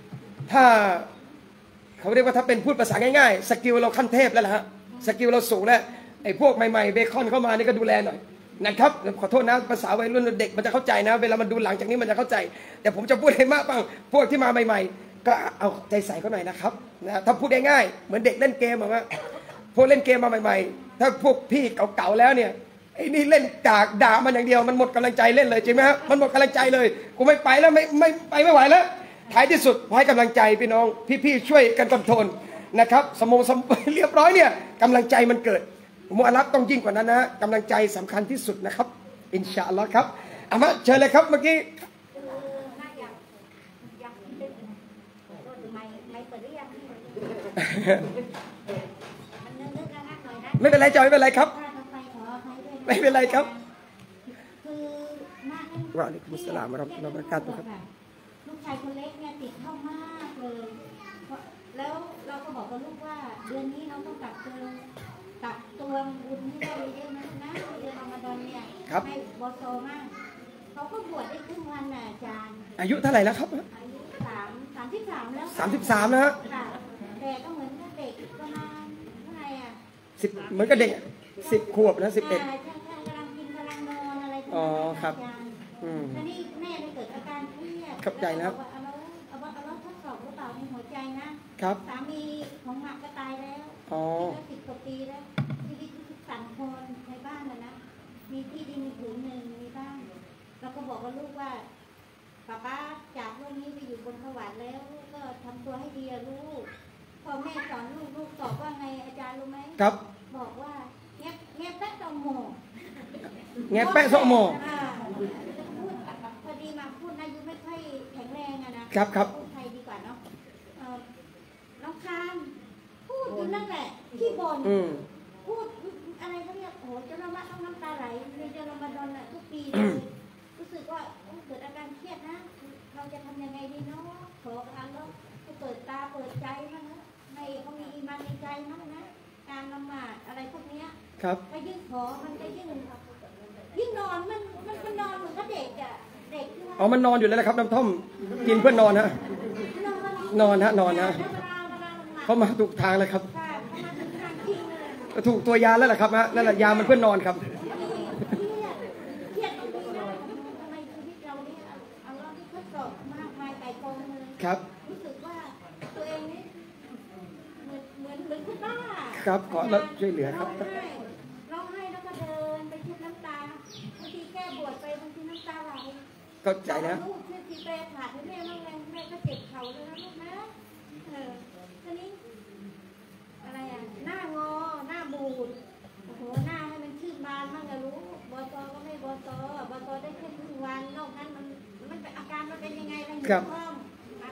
Speaker 1: ถ้าเขาเรียกว่าถ้าเป็นพูดภาษาง่ายๆสกิลเราขั้นเทพแล้วล่ะฮะสกิลเราสูงแล้วไอ้พวกใหม่ๆเบคอนเข้ามานี่ก็ดูแลหน่อยนะครับขอโทษนะภาษาวัยรุ่นเด็กมันจะเข้าใจนะเวลามันดูหลังจากนี้มันจะเข้าใจแต่ผมจะพูดให้มากบ้างพวกที่มาใหม่ๆก็เอาใจใส่เขาหน่อยนะครับนะถ้าพูดง่ายๆเหมือนเด็กเล่นเกมอะว่าพวกเล่นเกมมาใหม่ๆถ้าพวกพี่เก่าๆแล้วเนี่ยไอ้นี่เล่นจากด่ามันอย่างเดียวมันหมดกำลังใจเล่นเลยจริงไหมฮะมันหมดกำลังใจเลยกูไม่ไปแล้วไม่ไม่ไปไม่ไหวแล้วท้ายที่สุดให้กำลังใจพี่น้องพี่ๆช่วยกันคอนโทรลนะครับสมองสมเรียบร้อยเนี่ยกำลังใจมันเกิดมุอาลับต้องยิ่งกว่านั้นนะกำลังใจสำคัญที่สุดนะครับอินชาอัลลอฮ์ครับอามาเชิญเลยครับเมื่อกี้ไม่เป็นไรจอยไม่เป็นไรครับไม่เป็นไรครับวะอะลัยกุมุสสลามวะเราะห์มะตุลลอฮิวะบะเราะกาตุฮ์ครับ
Speaker 2: ลูกชายคนเล็กเนี่ยติดเข้ามากเลยแล้วเราก็บอกกับลูกว่าเดือนนี้เราต้องกักตัวกักตัวบุญให้ได้เยอะๆนะนะเดือนรอมฎอนเนี่ยให้บอโซมากเขาก็บวชได้ครึ่งวันน่ะอาจารย์
Speaker 1: อายุเท่าไหร่แล้วครับ
Speaker 2: อายุสามสามสิบสามแล้ว
Speaker 1: สามสิบสามนะฮะ
Speaker 2: แต่ก็เหมือนเด็กประมาณเท่าไหร่อ่ะ
Speaker 1: สิบเหมือนกับเด็กสิบขวบนะสิบเอ็ด
Speaker 2: ใช่ใช่กำลังกินกำลังนอนอะไร
Speaker 1: อ๋อครับ
Speaker 2: อืมแล้วนี่แม่ได้เกิดอาการเครียด
Speaker 1: ขับใจแล้ว
Speaker 2: เอาแล้วเอาว่าเอาแล้วทดสอบหรือเปล่าในหัวใจนะครับสามีของหมักก็ตายแล้ว
Speaker 1: อ๋อ
Speaker 2: สิบกว่าปีแล้วชีวิตทุกสั่นคลอนในบ้านนะนะมีที่ดินผืนหนึ่งมีบ้านเราก็บอกกับลูกว่าป้าป้าจากโลกนี้ไปอยู่บนสวรรค์แล้วก็ทำตัวให้ดีลูกพอแม่สอนลูกลูกตอบว่าไงอาจารย์รู้ไหม
Speaker 1: ครับ
Speaker 2: บอกว่าเงี้ยเงี้ยแป๊ะตองโม
Speaker 1: เงี้ยแป๊ะตองโม
Speaker 2: พอดีมาพูดอายุไม่ค่อยแข็งแรงอะ
Speaker 1: นะครับครับ
Speaker 2: พูดไทยดีกว่าเนาะน้องคามพูดอยู่นั่นแหละที่บนพูดอะไรเขาเรียกโอ้เจ้าละมาต้องน้ำตาไหลในเดือนรอมฎอนน่ะทุกปีเลยรู้สึกว่าเกิดอาการเครียดนะเราจะทำยังไงดีเนาะขออัลเลาะห์ให้เปิดตาเปิดใจมั้งนะให้เขามีอีมานในใจมั้งนะการละหมาดอะไรพวกนี้
Speaker 1: ครับ
Speaker 2: ไปยิ่งขอมันจะยิ่งยิ่งนอนมันมันมันนอนเหมือนกับเด็กอะเด็กที่ว่า
Speaker 1: อ๋อมันนอนอยู่แล้วนะครับน้ำท่อมกินเพื่อนอนฮะนอนฮะนอนฮะเขามาถูกทางเลยครับถูกตัวยาแล้วแหละครับฮะนั่นแหละยามันเพื่อนนอนครับครับ
Speaker 2: รู้สึกว่าตัวเองนี่เหมือนเหมือนเหมือนคุณป้า
Speaker 1: ครับขอรับช่วยเหลือครับ
Speaker 2: ร้องไห้แล้วก็เดินไปชุบน้ำตาบางทีแก้บวชไปบางทีน้ำตาไหล
Speaker 1: ก็ใจนะ
Speaker 2: ลูกช่วยทีแปรขาดให้แม่บ้างแรงแม่ก็เจ็บเข่าเลยนะลูกนะเออทีนี้อะไรอ่ะหน้างอหน้าบูดโอ้โหหน้าให้มันชื่นบานบ้างจะรู้บอตอก็ไม่บอตอบอตอได้แค่ครึ่งวันนอกนั้นมันมันเป็นอาการมันเป็นยังไงอะไรอยู่ห้อง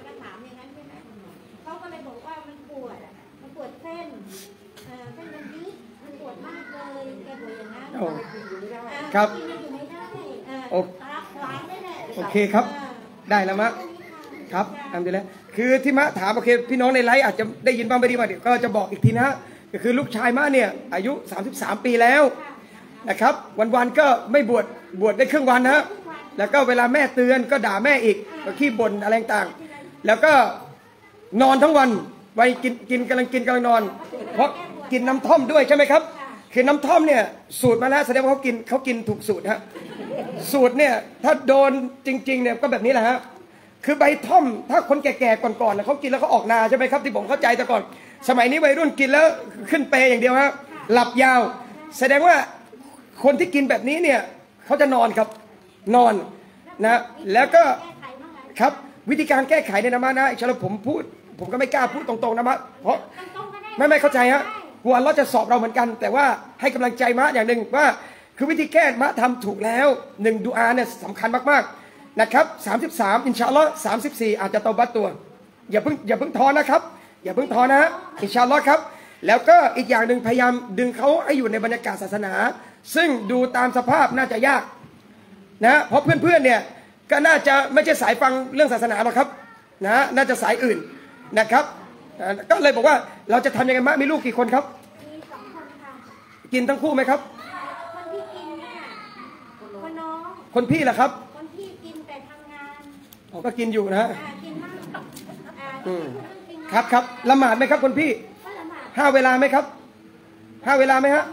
Speaker 2: เขาก็เลยบอกว่ามันปวดมันปวดเส้นเอ่อเส้นมันยืดมันปวดมากเลยแกบอกอย่างนั้น
Speaker 1: ครับ
Speaker 2: กินมันอยู่ไม่ได้
Speaker 1: โอโอเคครับได้แล้วมะครับทำดีแล้วคือที่มะถามโอเคพี่น้องในไลฟ์อาจจะได้ยินบ้างไม่ได้บ้างเดี๋ยวก็จะบอกอีกทีนะก็คือลูกชายมะเนี่ยอายุสามสิบสามปีแล้วนะครับวันๆก็ไม่บวชบวชได้ครึ่งวันนะแล้วก็เวลาแม่เตือนก็ด่าแม่อีกก็ขี้บ่นอะไรต่างแล้วก็นอนทั้งวันไว้กินกินกำลังกินกำลังนอนเพราะกินน้ำท่อมด้วยใช่ไหมครับคือน้ำท่อมเนี่ยสูตรมาแล้วแสดงว่าเขากินเขากินถูกสูตรฮะสูตรเนี่ยถ้าโดนจริงๆเนี่ยก็แบบนี้แหละฮะคือใบท่อมถ้าคนแก่ๆก่อนๆเขากินแล้วเขาออกนาใช่ไหมครับที่ผมเข้าใจแต่ก่อนสมัยนี้วัยรุ่นกินแล้วขึ้นเปย์อย่างเดียวฮะหลับยาวแสดงว่าคนที่กินแบบนี้เนี่ยเขาจะนอนครับนอนนะแล้วก็ครับวิธีการแก้ไขเนี่ยนะมานะอินชาอัลลอฮ์ผมพูดผมก็ไม่กล้าพูดตรงๆนะมะเพราะไม่ไม่เข้าใจฮะกลัวเราจะสอบเราเหมือนกันแต่ว่าให้กำลังใจมะอย่างหนึ่งว่าคือวิธีแก้มะทำถูกแล้วหนึ่งดูอาเนี่ยสำคัญมากๆนะครับสามสิบสามอินชาอัลลอฮ์สามสิบสี่อาจจะเตาบัตตัวอย่าเพิ่งอย่าเพิ่งท้อนะครับอย่าเพิ่งท้อนะอินชาอัลลอฮ์ครับแล้วก็อีกอย่างหนึ่งพยายามดึงเขาให้อยู่ในบรรยากาศศาสนา ซึ่งดูตามสภาพน่าจะยากนะเพราะเพื่อนๆเนี่ยก็น่าจะไม่ใช่สายฟังเรื่องศาสนาหรอกครับนะน่าจะสายอื่นนะครับก็เลยบอกว่าเราจะทำยังไงมะมีลูกกี่คนครับ
Speaker 2: มีสองคนค่ะ
Speaker 1: กินทั้งคู่ไหมครับ
Speaker 2: คนที่กินเนี่ยคนน้อง
Speaker 1: คนพี่ล่ะครับ
Speaker 2: คนพี่กินแต่ทำงาน
Speaker 1: อ๋อก็กินอยู่นะ
Speaker 2: กินมาก
Speaker 1: อืมครับครับละหมาดไหมครับคุณพี่ห้าเวลาไหมครับห้าเวลาไหมฮะ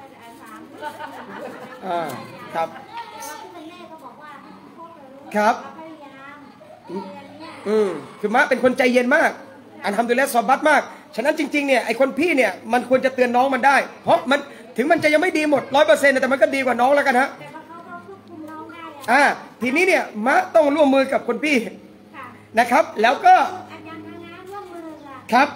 Speaker 1: อ่าครับครับอืมคือมะเป็นคนใจเย็นมากอันทำดูแลซอบัตมากฉะนั้นจริงๆเนี่ยไอคนพี่เนี่ยมันควรจะเตือนน้องมันได้เพราะมันถึงมันจะยังไม่ดีหมดร้อยเปอร์เซ็นต์แต่มันก็ดีกว่าน้องแล้วกันฮะอ่าทีนี้เนี่ยมะต้องร่วมมือกับคนพี่นะครับแล้วก็ครับ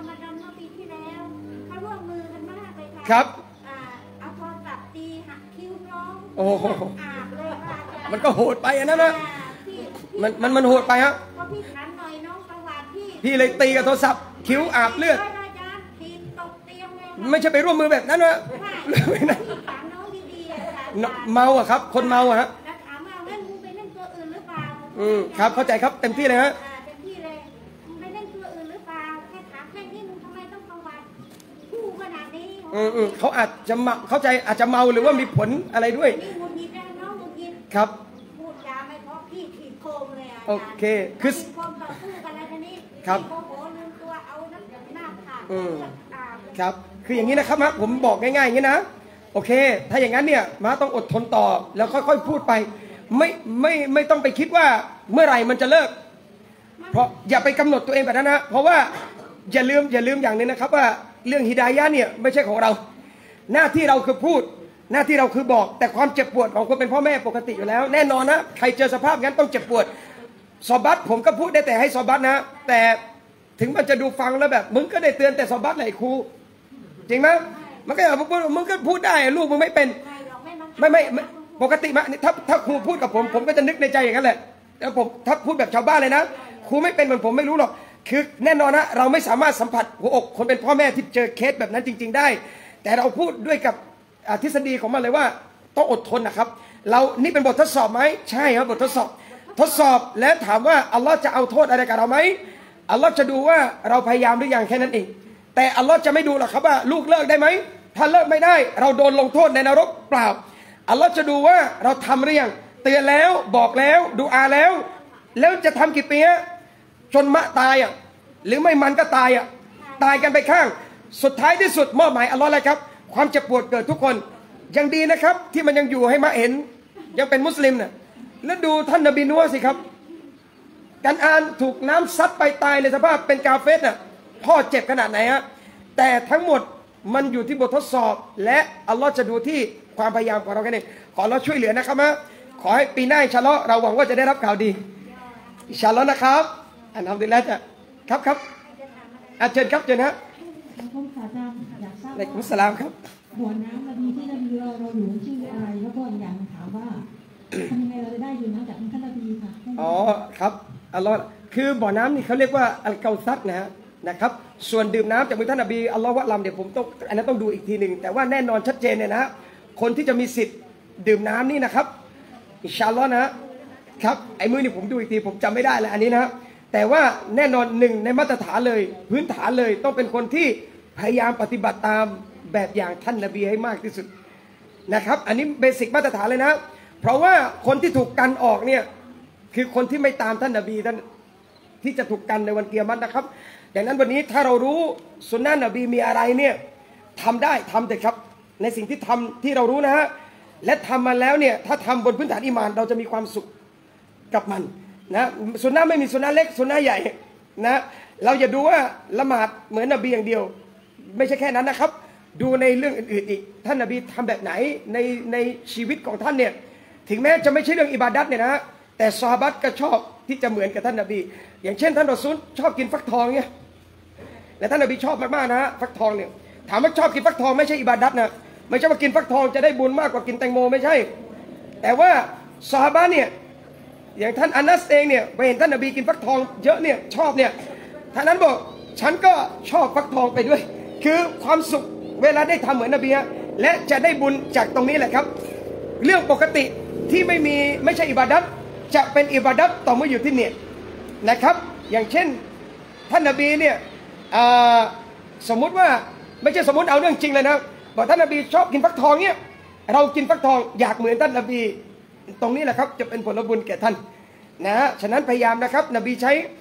Speaker 1: ครับ
Speaker 2: เอาโทรศัพท์ตีหักคิ้วน้อง
Speaker 1: โอ้โห
Speaker 2: อาบเลยว่า
Speaker 1: มันก็โหดไปอันนั้นนะมันมันมันโหดไปฮะ
Speaker 2: พอพี่ถามหน่อยน้องประวัติพี่
Speaker 1: พี่เลยตีกับโทรศัพท์คิ้วอาบเลือด
Speaker 2: ได้ได้จ้ะทีมตกเตียงเลย
Speaker 1: ไม่ใช่ไปร่วมมือแบบนั้นนะ
Speaker 2: พี่ถามน้องดีๆอะค่ะ
Speaker 1: เมาอะครับคนเมาอะฮะ
Speaker 2: แล้วถามว่าเล่นมึงไปเล่นตัวอื่นหรือเปล่า
Speaker 1: อืมครับเข้าใจครับเต็มที่เลยฮะ
Speaker 2: อ่าเต็มที่เลยมึงไปเล่นตัวอื่นหรือเปล่าแค่ถามแค่นี้มึงทำไมต้องประวัติคู่ขนาดนี้
Speaker 1: อืมอืมเขาอาจจะเมาเข้าใจอาจจะเมาหรือว่ามีผลอะไรด้วย
Speaker 2: นี่หงุดหงิดนะน้องหงุดหงิด
Speaker 1: ครับ
Speaker 2: พูดจาไม่เพราะพี่ถีบโคมเลยอ่ะ
Speaker 1: โอเคคือ
Speaker 2: ถีบโคมต่อสู้กันอะไรกันนี่
Speaker 1: ครับ
Speaker 2: โอ้โหลืมตัวเอาน้ำหน้าผาก
Speaker 1: อืม
Speaker 2: เลือดอาบ
Speaker 1: ครับคืออย่างนี้นะครับฮะผมบอกง่ายๆอย่างนี้นะโอเค ถ้าอย่างนั้นเนี่ยม้าต้องอดทนต่อแล้วค่อยๆพูดไปไม่ไม่ไม่ต้องไปคิดว่าเมื่อไหร่มันจะเลิก เพราะอย่าไปกำหนดตัวเองแบบนั้นนะเพราะว่าอย่าลืมอย่าลืมอย่างหนึงนะครับว่าเรื่องฮิดายะห์เนี่ยไม่ใช่ของเรา หน้าที่เราคือพูด หน้าที่เราคือบอก แต่ความเจ็บปวดของคนเป็นพ่อแม่ปกติอยู่แล้ว แน่นอนนะใครเจอสภาพงั้นต้องเจ็บปวดซอบัตผมก็พูดได้แต่ให้ซอบัตนะแต่ถึงมันจะดูฟังแล้วแบบมึงก็ได้เตือนแต่ซอบัตไหนครูจริงไหมมันก็อย่างพูดมึงก็พูดได้ลูกมึงไม่เป็น
Speaker 2: ไม่หรอกไม่บังคับ
Speaker 1: ไม่ไม่ไม่ปกติมาถ้าถ้าครูพูดกับผมผมก็จะนึกในใจอย่างนั้นแหละแล้วผมถ้าพูดแบบชาวบ้านเลยนะครูไม่เป็นเหมือนผมไม่รู้หรอกคือแน่นอนนะเราไม่สามารถสัมผัสหัวอกคนเป็นพ่อแม่ที่เจอเคสแบบนั้นจริง ๆ ได้ แต่เราพูดด้วยกับอ่าทฤษฎีของมันเลยว่าต้องอดทนนะครับ เรานี่เป็นบททดสอบไหมใช่ครับบททดสอบ ทดสอบและถามว่าอัลลอฮ์จะเอาโทษอะไรกับเราไหมอัลลอฮ์จะดูว่าเราพยายามหรือยังแค่นั้นเอง แต่อัลลอฮ์จะไม่ดูหรอกครับว่าลูกเลิกได้ไหมถ้าเลิกไม่ได้ เราโดนลงโทษในนรกเปล่าอัลลอฮ์จะดูว่าเราทำหรือยังเตือนแล้วบอกแล้วดูอาแล้ว แล้วจะทำกี่ปีฮะจนมะตายอ่ะหรือไม่มันก็ตายอ่ะตายกันไปข้าง สุดท้ายที่สุดมอบหมายอัลลอฮ์อะไรครับความเจ็บปวดเกิดทุกคนยังดีนะครับ ที่มันยังอยู่ให้มะเห็นยังเป็นมุสลิมน่ะแล้วดูท่านนบีนัวสิครับกันอานถูกน้ำซัดไปตายในสภาพเป็นกาเฟสน่ะพ่อเจ็บขนาดไหนฮะแต่ทั้งหมดมันอยู่ที่บททดสอบ และอัลลอฮ์จะดูที่ความพยายามของเราแค่นี้ขอเราช่วยเหลือนะครับฮะขอให้ปีหน้าอินชาอัลลอฮ์เราหวังว่าจะได้รับข่าวดีอินชาอัลลอฮ์นะครับอันทำดีแล้วจะครับครับอาเชิญครับเชิญฮะ
Speaker 3: ผมขอจำอยากทราบ
Speaker 1: ในกุ
Speaker 3: ว่า
Speaker 1: สลามครับ
Speaker 3: บ่อน้ำนบีที่นบีเราเราอยู่ชื่ออะไรแล้วก็อีกอย่างถามว่าทำยังไงเราจะได้ดื่มน้ำจากท่านนบีค่ะ
Speaker 1: อ๋อครับอัลลอฮ์คือบ่อน้ำนี่เขาเรียกว่าอัลเกาซัดนะฮะนะครับส่วนดื่มน้ำจากมือท่านนบีอัลลอฮ์วะลัมเดี๋ยวผมต้องอันนั้นต้องดูอีกทีหนึ่งแต่ว่าแน่นอนชัดเจนเนี่ยนะคนที่จะมีสิทธิ์ดื่มน้ำนี่นะครับอินชาอัลลอฮ์นะครับไอ้มือนี่ผมดูอีกทีผมจำไม่ได้แล้วอันนี้นะแต่ว่าแน่นอนหนึ่งในมาตรฐานเลยพื้นฐานเลยต้องเป็นคนที่พยายามปฏิบัติตามแบบอย่างท่านนบีให้มากที่สุดนะครับอันนี้เบสิกมาตรฐานเลยนะเพราะว่าคนที่ถูกกันออกเนี่ยคือคนที่ไม่ตามท่านนบีท่านที่จะถูกกันในวันเกียรตินะครับดังนั้นวันนี้ถ้าเรารู้สุนนะนบีมีอะไรเนี่ยทำได้ทำเถอะครับในสิ่งที่ทำที่เรารู้นะฮะและทำมาแล้วเนี่ยถ้าทำบนพื้นฐานอิมานเราจะมีความสุขกับมันนะสุนนะไม่มีสุนนะเล็กสุนนะใหญ่นะเราอย่าดูว่าละหมาดเหมือนนบีอย่างเดียวไม่ใช่แค่นั้นนะครับดูในเรื่องอื่นๆอีกท่านนบีทำแบบไหนในในชีวิตของท่านเนี่ยถึงแม้จะไม่ใช่เรื่องอิบาดัตเนี่ยนะแต่ซอฮาบะห์ก็ชอบที่จะเหมือนกับท่านนบีอย่างเช่นท่านรอซูลชอบกินฟักทองเนี่ยและท่านนบีชอบมากๆนะฟักทองเนี่ยถามว่าชอบกินฟักทองไม่ใช่อิบาดัตนะไม่ใช่ว่ากินฟักทองจะได้บุญมากกว่ากินแตงโมไม่ใช่ แต่ว่าซอฮาบะห์เนี่ยอย่างท่านอานัสเองเนี่ยไปเห็นท่านนบีกินฟักทองเยอะเนี่ยชอบเนี่ยท่านนั้นบอกฉันก็ชอบฟักทองไปด้วย คือความสุขเวลาได้ทำเหมือนนบีและจะได้บุญจากตรงนี้แหละครับเรื่องปกติที่ไม่มีไม่ใช่อิบาดัตจะเป็นอิบาดัตต่อเมื่ออยู่ที่เนี่ยนะครับอย่างเช่นท่านนบีเนี่ยสมมุติว่าไม่ใช่สมมุติเอาเรื่องจริงเลยนะบอกท่านนบีชอบกินฟักทองเนี่ยเรากินฟักทองอยากเหมือนท่านนบีตรงนี้แหละครับจะเป็นผลบุญแก่ท่านนะฉะนั้นพยายามนะครับนบีใช้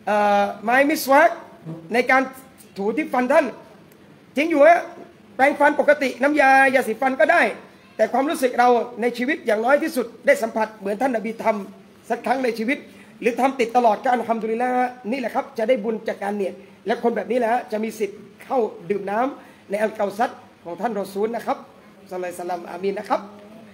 Speaker 1: ไม้มิสวากในการถูที่ฟันท่านจริงอยู่ฮะแปรงฟันปกติน้ำยายาสีฟันก็ได้ แต่ความรู้สึกเราในชีวิตอย่างน้อยที่สุดได้สัมผัสเหมือนท่านนบีทำสักครั้งในชีวิตหรือทำติดตลอดการทำดุลิละนี่แหละครับจะได้บุญจากการเนี่ยและคนแบบนี้แหละจะมีสิทธิ์เข้าดื่มน้ำในอัลเกาซัดของท่านรอซูลนะครับศ็อลลัลลอฮุอะลัยฮิวะซัลลัมอามีนนะครับ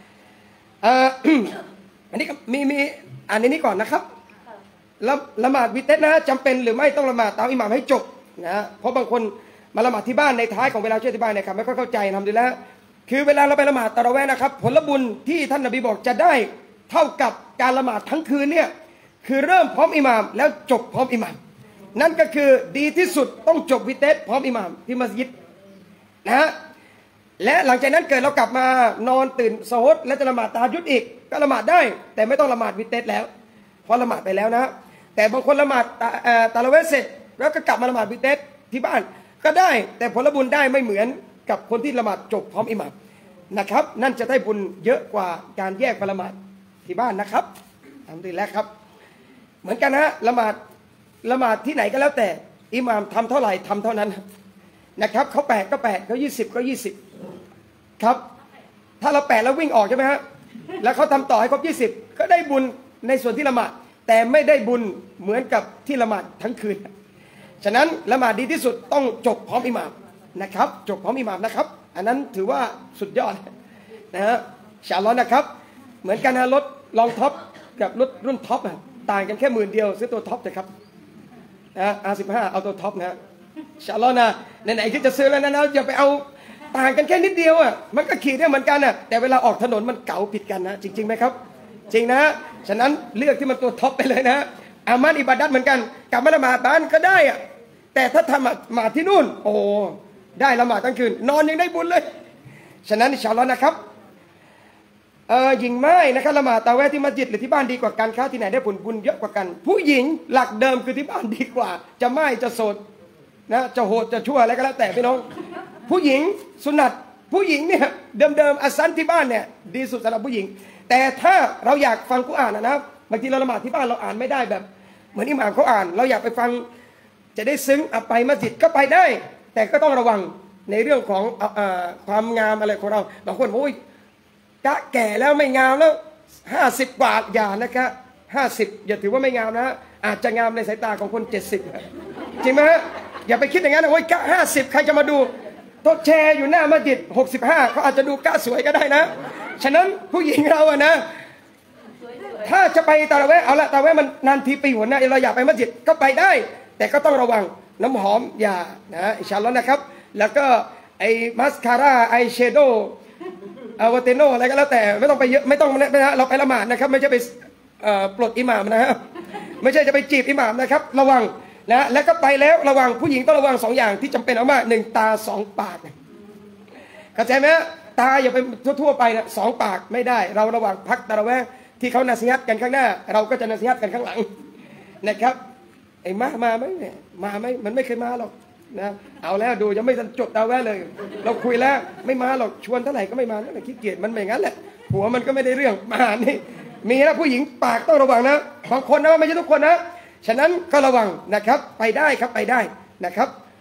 Speaker 1: อันนี้มีมีอ่านในนี้ก่อนนะครับละละหมาดวิเตรนะจำเป็นหรือไม่ต้องละหมาดตามอิหม่ามให้จบนะเพราะบางคนมาละหมาดที่บ้านในท้ายของเวลาช่วยที่บ้านเนี่ยครับไม่ค่อยเข้าใจทำดีแล้วคือเวลาเราไปละหมาดตะเราะเวห์นะครับผลบุญที่ท่านนบีบอกจะได้เท่ากับการละหมาดทั้งคืนเนี่ยคือเริ่มพร้อมอิหม่ามแล้วจบพร้อมอิหม่ามนั่นก็คือดีที่สุดต้องจบวิเตรพร้อมอิหม่ามที่มัสยิดนะฮะและหลังจากนั้นเกิดเรากลับมานอนตื่นโซฮดและจะละหมาดตะฮัจญุดอีกก็ละหมาดได้แต่ไม่ต้องละหมาดวิเตรแล้วเพราะละหมาดไปแล้วนะแต่บางคนละหมาดตะเราะเวห์เสร็จแล้วก็กลับมาละหมาดวิเตรที่บ้านก็ได้แต่ผลบุญได้ไม่เหมือนกับคนที่ละหมาดจบพร้อมอิหม่ามนะครับนั่นจะได้บุญเยอะกว่าการแยกไปละหมาดที่บ้านนะครับทำดีแล้วครับเหมือนกันนะละหมาดละหมาดที่ไหนก็แล้วแต่อิหม่ามทำเท่าไหร่ทำเท่านั้นนะครับเขาแปดก็แปดเขายี่สิบก็ยี่สิบครับถ้าเราแปดแล้ววิ่งออกใช่ไหมฮะแล้วเขาทำต่อให้ครบยี่สิบก็ได้บุญในส่วนที่ละหมาดแต่ไม่ได้บุญเหมือนกับที่ละหมาดทั้งคืนฉะนั้นละหมาดดีที่สุดต้องจบพร้อมอิหม่ามนะครับจบพร้อมอิหม่ามนะครับอันนั้นถือว่าสุดยอดนะฮะอินชาอัลลอฮ์นะครับเหมือนกันนะรถลองท็อปกับรถรุ่นท็อปต่างกันแค่หมื่นเดียวซื้อตัวท็อปเถอะครับนะอาร์สิบห้าเอาตัวท็อปนะอินชาอัลลอฮ์นะไหนๆที่จะซื้อแล้วนะอย่าไปเอาต่างกันแค่นิดเดียวอ่ะมันก็ขี่ได้เหมือนกันอ่ะแต่เวลาออกถนนมันเก๋าผิดกันนะจริงๆไหมครับจริงนะฉะนั้นเลือกที่มันตัวท็อปไปเลยนะอามันอิบาดัตเหมือนกันกลับมาละหมาดบ้านก็ได้อ่ะแต่ถ้าทำมาที่นู่นโอ้ได้ละหมาดทั้งคืนนอนยังได้บุญเลยฉะนั้นอินชาอัลลอฮ์นะครับเออหญิงไม้นะครับละหมาดตะเวห์ที่มัสยิดหรือที่บ้านดีกว่ากันค้าที่ไหนได้ผลบุญเยอะกว่ากันผู้หญิงหลักเดิมคือที่บ้านดีกว่าจะไม่จะโสดนะจะโหดจะชั่วอะไรก็แล้วแต่พี่น้องผู้หญิงสุนัตผู้หญิงเนี่ยเดิมๆอัสซันที่บ้านเนี่ยดีสุดสำหรับผู้หญิงแต่ถ้าเราอยากฟังกุรอานนะนะบางทีเราละหมาดที่บ้านเราอ่านไม่ได้แบบเหมือนอิหม่ามเขาอ่านเราอยากไปฟังจะได้ซึ้งเอาไปมัสยิดก็ไปได้แต่ก็ต้องระวังในเรื่องของเอ่อความงามอะไรของเราบางคนโอ้ยกะแก่แล้วไม่งามแล้วห้าสิบกว่าอย่านะครับห้าสิบอย่าถือว่าไม่งามนะอาจจะงามในสายตาของคนเจ็ดสิบจริงไหมฮะอย่าไปคิดอย่างนั้นโอ้ยกะห้าสิบใครจะมาดูโต๊ะแชร์อยู่หน้ามัสยิดหกสิบห้าเขาอาจจะดูกะสวยก็ได้นะฉะนั้นผู้หญิงเราอะนะถ้าจะไปตะเราะเวห์เอาละตะเราะเวห์มันนานทีปีหนนะเราอยากไปมัสยิดก็ไปได้แต่ก็ต้องระวังน้ำหอมอย่านะอินชาอัลลอฮ์นะครับแล้วก็ไอ้มัสคาร่าไอแชโดว์อาวาเตโนอะไรก็แล้วแต่ไม่ต้องไปเยอะไม่ต้องนะเราไปละหมาดนะครับไม่ใช่ไปปลดอิหม่ามนะครับไม่ใช่จะไปจีบอิหม่ามนะครับระวังนะแล้วก็ไปแล้วระวังผู้หญิงต้องระวังสองอย่างที่จำเป็นมากหนึ่งตาสองปากเข้าใจไหมตาอย่าไปทั่วๆไปนะสองปากไม่ได้เราระวังพักตะเราะเวห์ที่เขานาซีฮัตกันข้างหน้าเราก็จะนาซีฮัตกันข้างหลังนะครับไอ้มามาไหมเนี่ยมาไหมมันไม่เคยมาหรอกนะเอาแล้วดูยังไม่ทันจบตะเราะเวห์เลยเราคุยแล้วไม่มาหรอกชวนเท่าไหร่ก็ไม่มานั่นแหละขี้เกียจมันไม่งั้นแหละหัวมันก็ไม่ได้เรื่องมานี่มีนะผู้หญิงปากต้องระวังนะบางคนนะไม่ใช่ทุกคนนะฉะนั้นก็ระวังนะครับไปได้ครับไปได้นะครับ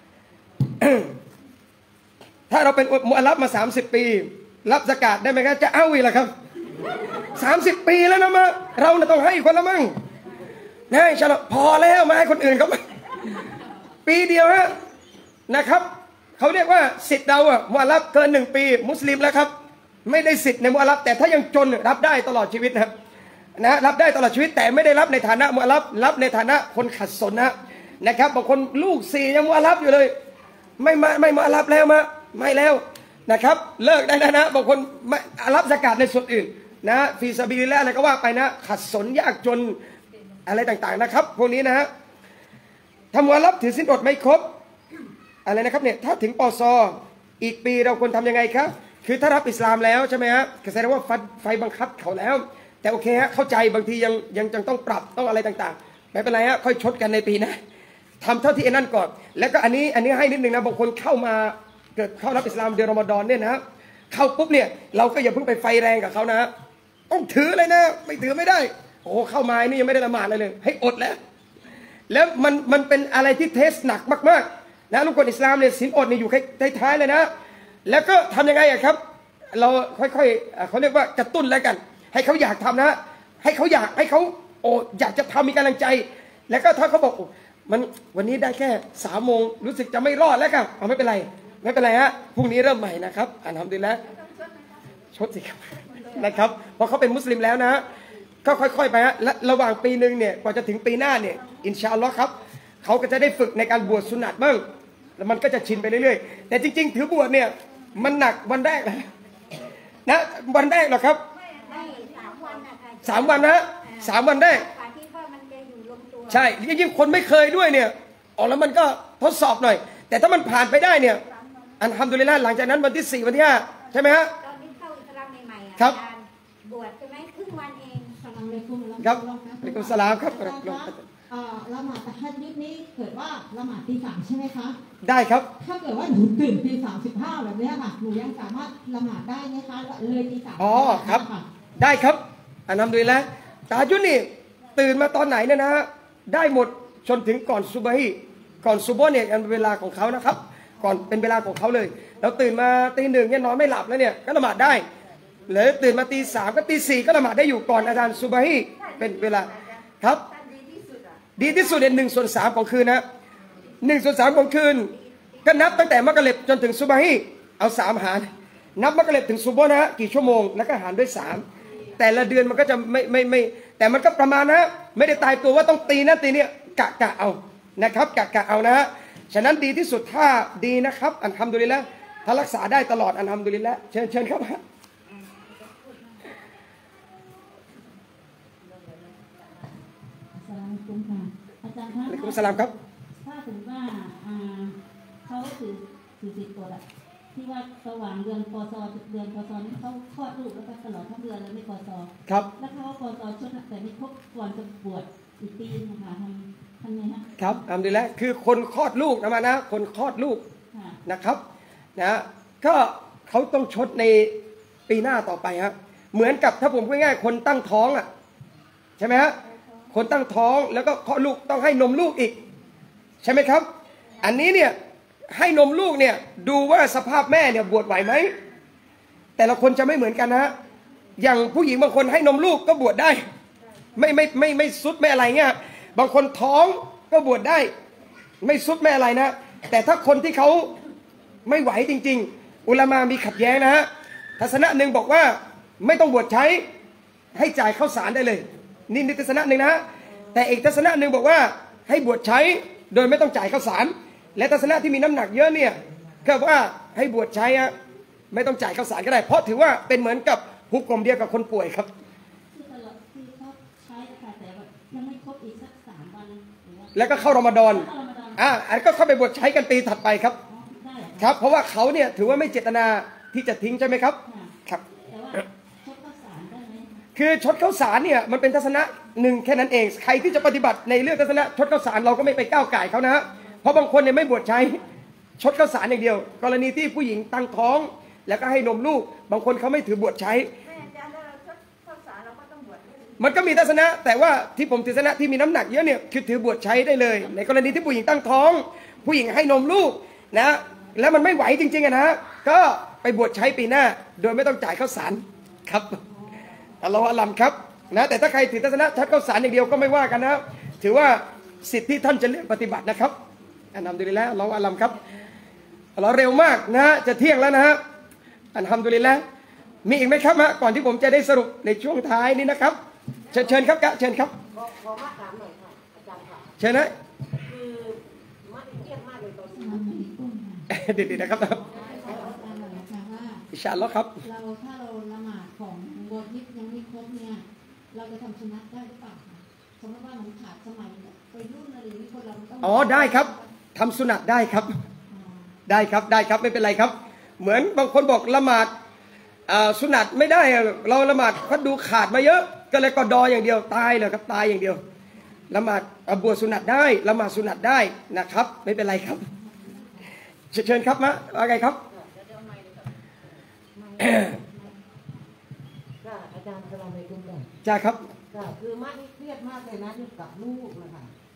Speaker 1: ถ้าเราเป็นมุอัลลัฟมาสามสิบปีรับซะกาตได้ไหมครับจะเอาอีกล่ะครับสามสิบปีแล้วนะมาเราต้องให้คนละมั่งนะอินชาอัลลอฮ์พอแล้วมาให้คนอื่นเขาปีเดียวฮะนะครับเขาเรียกว่าสิทธิ์เราอะมุอัลลัฟเกินหนึ่งปีมุสลิมแล้วครับไม่ได้สิทธิ์ในมุอัลลัฟแต่ถ้ายังจนรับได้ตลอดชีวิตนะครับนะรับได้ตลอดชีวิตแต่ไม่ได้รับในฐานะมุอัลลัฟรับในฐานะคนขัดสนนะนะครับบางคนลูกสี่ยังมุอัลลัฟอยู่เลยไม่มาไม่มุอัลลัฟแล้วมาไม่แล้วนะครับเลิกได้แล้วนะบางคนรับซะกาตในส่วนอื่นนะฟีซาบิลิลลาห์อะไรก็ว่าไปนะขัดสนยากจนอะไรต่างๆนะครับพวกนี้นะฮะทำมุอัลลัฟถือศีลอดไม่ครบอะไรนะครับเนี่ยถ้าถึงปศอีกปีเราควรทำยังไงครับคือถ้ารับอิสลามแล้วใช่ไหมฮะแสดงว่าไฟบังคับเขาแล้วแต่โอเคฮะเข้าใจบางทียังยังยังต้องปรับต้องอะไรต่างๆไม่เป็นไรฮะค่อยชดกันในปีนะทำเท่าที่ไอ้นั่นก่อนแล้วก็อันนี้อันนี้ให้นิดนึงนะบางคนเข้ามาเกิดเข้ารับอิสลามเดือนรอมฎอนเนี่ยนะเข้าปุ๊บเนี่ยเราก็อย่าเพิ่งไปไฟแรงกับเขานะต้องถือเลยนะไม่ถือไม่ได้โอ้เข้ามานี่ยังไม่ได้ละหมาดเลยเลยให้อดแล้วแล้วมันมันเป็นอะไรที่เทสหนักมากๆนะลูกคนอิสลามเนี่ยศีลอดเนี่ยอยู่ท้ายๆเลยนะแล้วก็ทำยังไงอะครับเราค่อยๆเขาเรียกว่ากระตุ้นแล้วกันให้เขาอยากทำนะให้เขาอยากให้เขาโอ้อยากจะทำมีกำลังใจ แล้วก็ถ้าเขาบอกมันวันนี้ได้แค่สามโมงรู้สึกจะไม่รอดแล้วกันเอาไม่เป็นไรไม่เป็นไรฮะพรุ่งนี้เริ่มใหม่นะครับอัลฮัมดุลิลละห์ชดสิครับนะครับเพราะเขาเป็นมุสลิมแล้วนะก็ค่อยๆไปฮะและระหว่างปีหนึ่งเนี่ยกว่าจะถึงปีหน้าเนี่ยอินชาอัลลอฮ์ครับเขาก็จะได้ฝึกในการบวชสุนัตบ้างแล้วมันก็จะชินไปเรื่อยๆแต่จริงๆถือบวชเนี่ยมันหนักวันแรกนะนะวันแรกหรอครับ
Speaker 2: ไม่สามวันนะคะ
Speaker 1: สามวันนะสามวันแรก
Speaker 2: กว่าที่ว่ามันจะอยู่ลงตัว
Speaker 1: ใช่ยิ่งคนไม่เคยด้วยเนี่ยออกแล้วมันก็ทดสอบหน่อยแต่ถ้ามันผ่านไปได้เนี่ยอัลฮัมดุลิลละห์หลังจากนั้นวันที่สี่วันที่ห้าใช่ไหมฮะ
Speaker 2: ตอนที่เข้าอิสลามใหม่ๆอ่ะ
Speaker 1: ครับ
Speaker 2: การบวชใช่ไหมครึ่งวันเอง
Speaker 3: สลามเลยคุณ
Speaker 1: ครับอะลัยกุมสลามครับ
Speaker 3: ละหมาดตะฮัดยุดนี้เกิดว่าละหมาดตีสามใช่ไหมคะ
Speaker 1: ได้ครับ
Speaker 3: ถ้าเกิดว่าหนูตื่นตีสามสิบห้าแบบนี้ค่ะหนูยังสามารถละหมาดได้ไหมคะเลยตีสาม
Speaker 1: อ๋อครับได้ครับอันทำดูแลตาจุนนี่ตื่นมาตอนไหนเนี่ยนะฮะได้หมดจนถึงก่อนซุบฮีก่อนซุบฮ์เนี่ยเป็นเวลาของเขานะครับก่อนเป็นเวลาของเขาเลยเราตื่นมาตีหนึ่งเนี่ยนอนไม่หลับแล้วเนี่ยก็ละหมาดได้หรือตื่นมาตีสามก็ตีสี่ก็ละหมาดได้อยู่ก่อนอาจารย์ซุบฮีเป็นเวลาครับดีที่สุดเนี่ยหนึ่งส่วนสามของคืนนะหนึ่งส่วนสามของคืนก็นับตั้งแต่มักริบจนถึงซุบฮีเอาสามหารนับมักริบถึงซุบฮ์นะฮะกี่ชั่วโมงแล้วก็หารด้วยสามแต่ละเดือนมันก็จะไม่ไม่ไม่แต่มันก็ประมาณนะไม่ได้ตายตัวว่าต้องตีนะตีเนี่ยกะกะเอานะครับกะกะเอานะฮะฉะนั้นดีที่สุดถ้าดีนะครับอัลฮัมดุลิลละห์ถ้ารักษาได้ตลอดอัลฮัมดุลิลละห์เชิญเชิญครับ
Speaker 3: อาจารย์คะ
Speaker 1: อะลัยกุมสลามครับ
Speaker 3: ถ้าสมมติว่าเขาถือถือสิทธิ์กฎอะที่ว่าระหว่างเดือนปศเดือนปศนี่เขาคลอดลูกแล้วก็ตลอดทั้งเดือนเลยไม่ปศ
Speaker 1: ครับ
Speaker 3: แล้วเขาปศชดแต่ไม่ครบก่อนจะบวชอีกปีนะคะทำทำไงฮะ
Speaker 1: ครับอัลฮัมดุลิลละห์คือคนคลอดลูกนะมานะคนคลอดลูกนะครับนะก็เขาต้องชดในปีหน้าต่อไปครับเหมือนกับถ้าผมพูดง่ายๆคนตั้งท้องอ่ะใช่ไหมฮะคนตั้งท้องแล้วก็คลอดลูกต้องให้นมลูกอีกใช่ไหมครับอันนี้เนี่ยให้นมลูกเนี่ยดูว่าสภาพแม่เนี่ยบวชไหวไหมแต่ละคนจะไม่เหมือนกันนะฮะอย่างผู้หญิงบางคนให้นมลูกก็บวชได้ไม่ไม่ไม่ไม่สุดไม่อะไรเงี้ยบางคนท้องก็บวชได้ไม่สุดไม่อะไรนะแต่ถ้าคนที่เขาไม่ไหวจริงๆอุลามามีขัดแย้งนะฮะทัศนะหนึ่งบอกว่าไม่ต้องบวชใช้ให้จ่ายข้าวสารได้เลยนี่นิทัศนะหนึ่งนะแต่อีกทัศนะหนึ่งบอกว่าให้บวชใช้โดยไม่ต้องจ่ายข้าวสารและทัศนะที่มีน้ำหนักเยอะเนี่ยก็ว่าให้บวชใช้อะไม่ต้องจ่ายข้าวสารก็ได้เพราะถือว่าเป็นเหมือนกับหุกกลมเดียวกับคนป่วยครับ
Speaker 3: ที่ตลอดที่เขาใช้ค่ะแต่ยังไม่ครบอีกสักสามวัน
Speaker 1: แล้วก็เข้ารอมฎอนอ่าอันก็เข้าไปบวชใช้กันปีถัดไปครับครับเพราะว่าเขาเนี่ยถือว่าไม่เจตนาที่จะทิ้งใช่ไหมครับครับคือชดข้าวสารเนี่ยมันเป็นทัศนะหนึ่งแค่นั้นเองใครที่จะปฏิบัติในเรื่องทัศนะชดข้าวสารเราก็ไม่ไปก้าวไก่เขานะเพราะบางคนเนี่ยไม่บวชใช้ชดข้าวสารอย่างเดียวกรณีที่ผู้หญิงตั้งท้องแล้วก็ให้นมลูกบางคนเขาไม่ถือบวชใช้มันก็มีทัศนะแต่ว่าที่ผมถือทัศนะที่มีน้ำหนักเยอะเนี่ยคือถือบวชใช้ได้เลยในกรณีที่ผู้หญิงตั้งท้องผู้หญิงให้นมลูกนะแล้วมันไม่ไหวจริงๆนะก็ไปบวชใช้ปีหน้าโดยไม่ต้องจ่ายข้าวสารครับอัลลอฮฺอัลลัมครับนะแต่ถ้าใครถือทัศนะชัดข้าวสารอย่างเดียวก็ไม่ว่ากันนะถือว่าสิทธิที่ท่านจะเลือกปฏิบัตินะครับอัลฮัมดุลิลละห์อัลลอฮฺอัลลัมครับเราเร็วมากนะจะเที่ยงแล้วนะฮะอัลฮัมดุลิลละห์มีอีกไหมครับฮะก่อนที่ผมจะได้สรุปในช่วงท้ายนี้นะครับเชิญเชิญครับกะเชิญครับ
Speaker 4: ขอขอมาถามหน่อยค่ะอาจารย์ค่ะ
Speaker 1: เชิญนะ
Speaker 4: คือมาเครียดมากเลยตอนนี้
Speaker 1: เด็ดๆนะครับอินชาอัลลอฮ์ครับ
Speaker 3: เราถ้าเราละหมาดของบทที่ยังไม่ครบเนี่ยเราจะทำสุนัตได้หรือเปล่าคะสมมติว่ามันขาดสมัยไปรุ่นอะไรนี้คนเราต้อง
Speaker 1: อ๋อได้ครับทำสุนัตได้ครับได้ครับได้ครับไม่เป็นไรครับเหมือนบางคนบอกละหมาดสุนัตไม่ได้เราละหมาดเขาดูขาดมาเยอะก็เลยกอดออย่างเดียวตายเลยครับตายอย่างเดียวละหมาดบวชสุนัตได้ละหมาดสุนัตได้นะครับไม่เป็นไรครับเชิญครับมะว่าไงครับ
Speaker 4: ก็อาจารย์กำลังไปกุมเลย
Speaker 1: จ้าครับ
Speaker 4: ก็คือมาเครียดมากเลยนะอยู่กับลูกนะคะ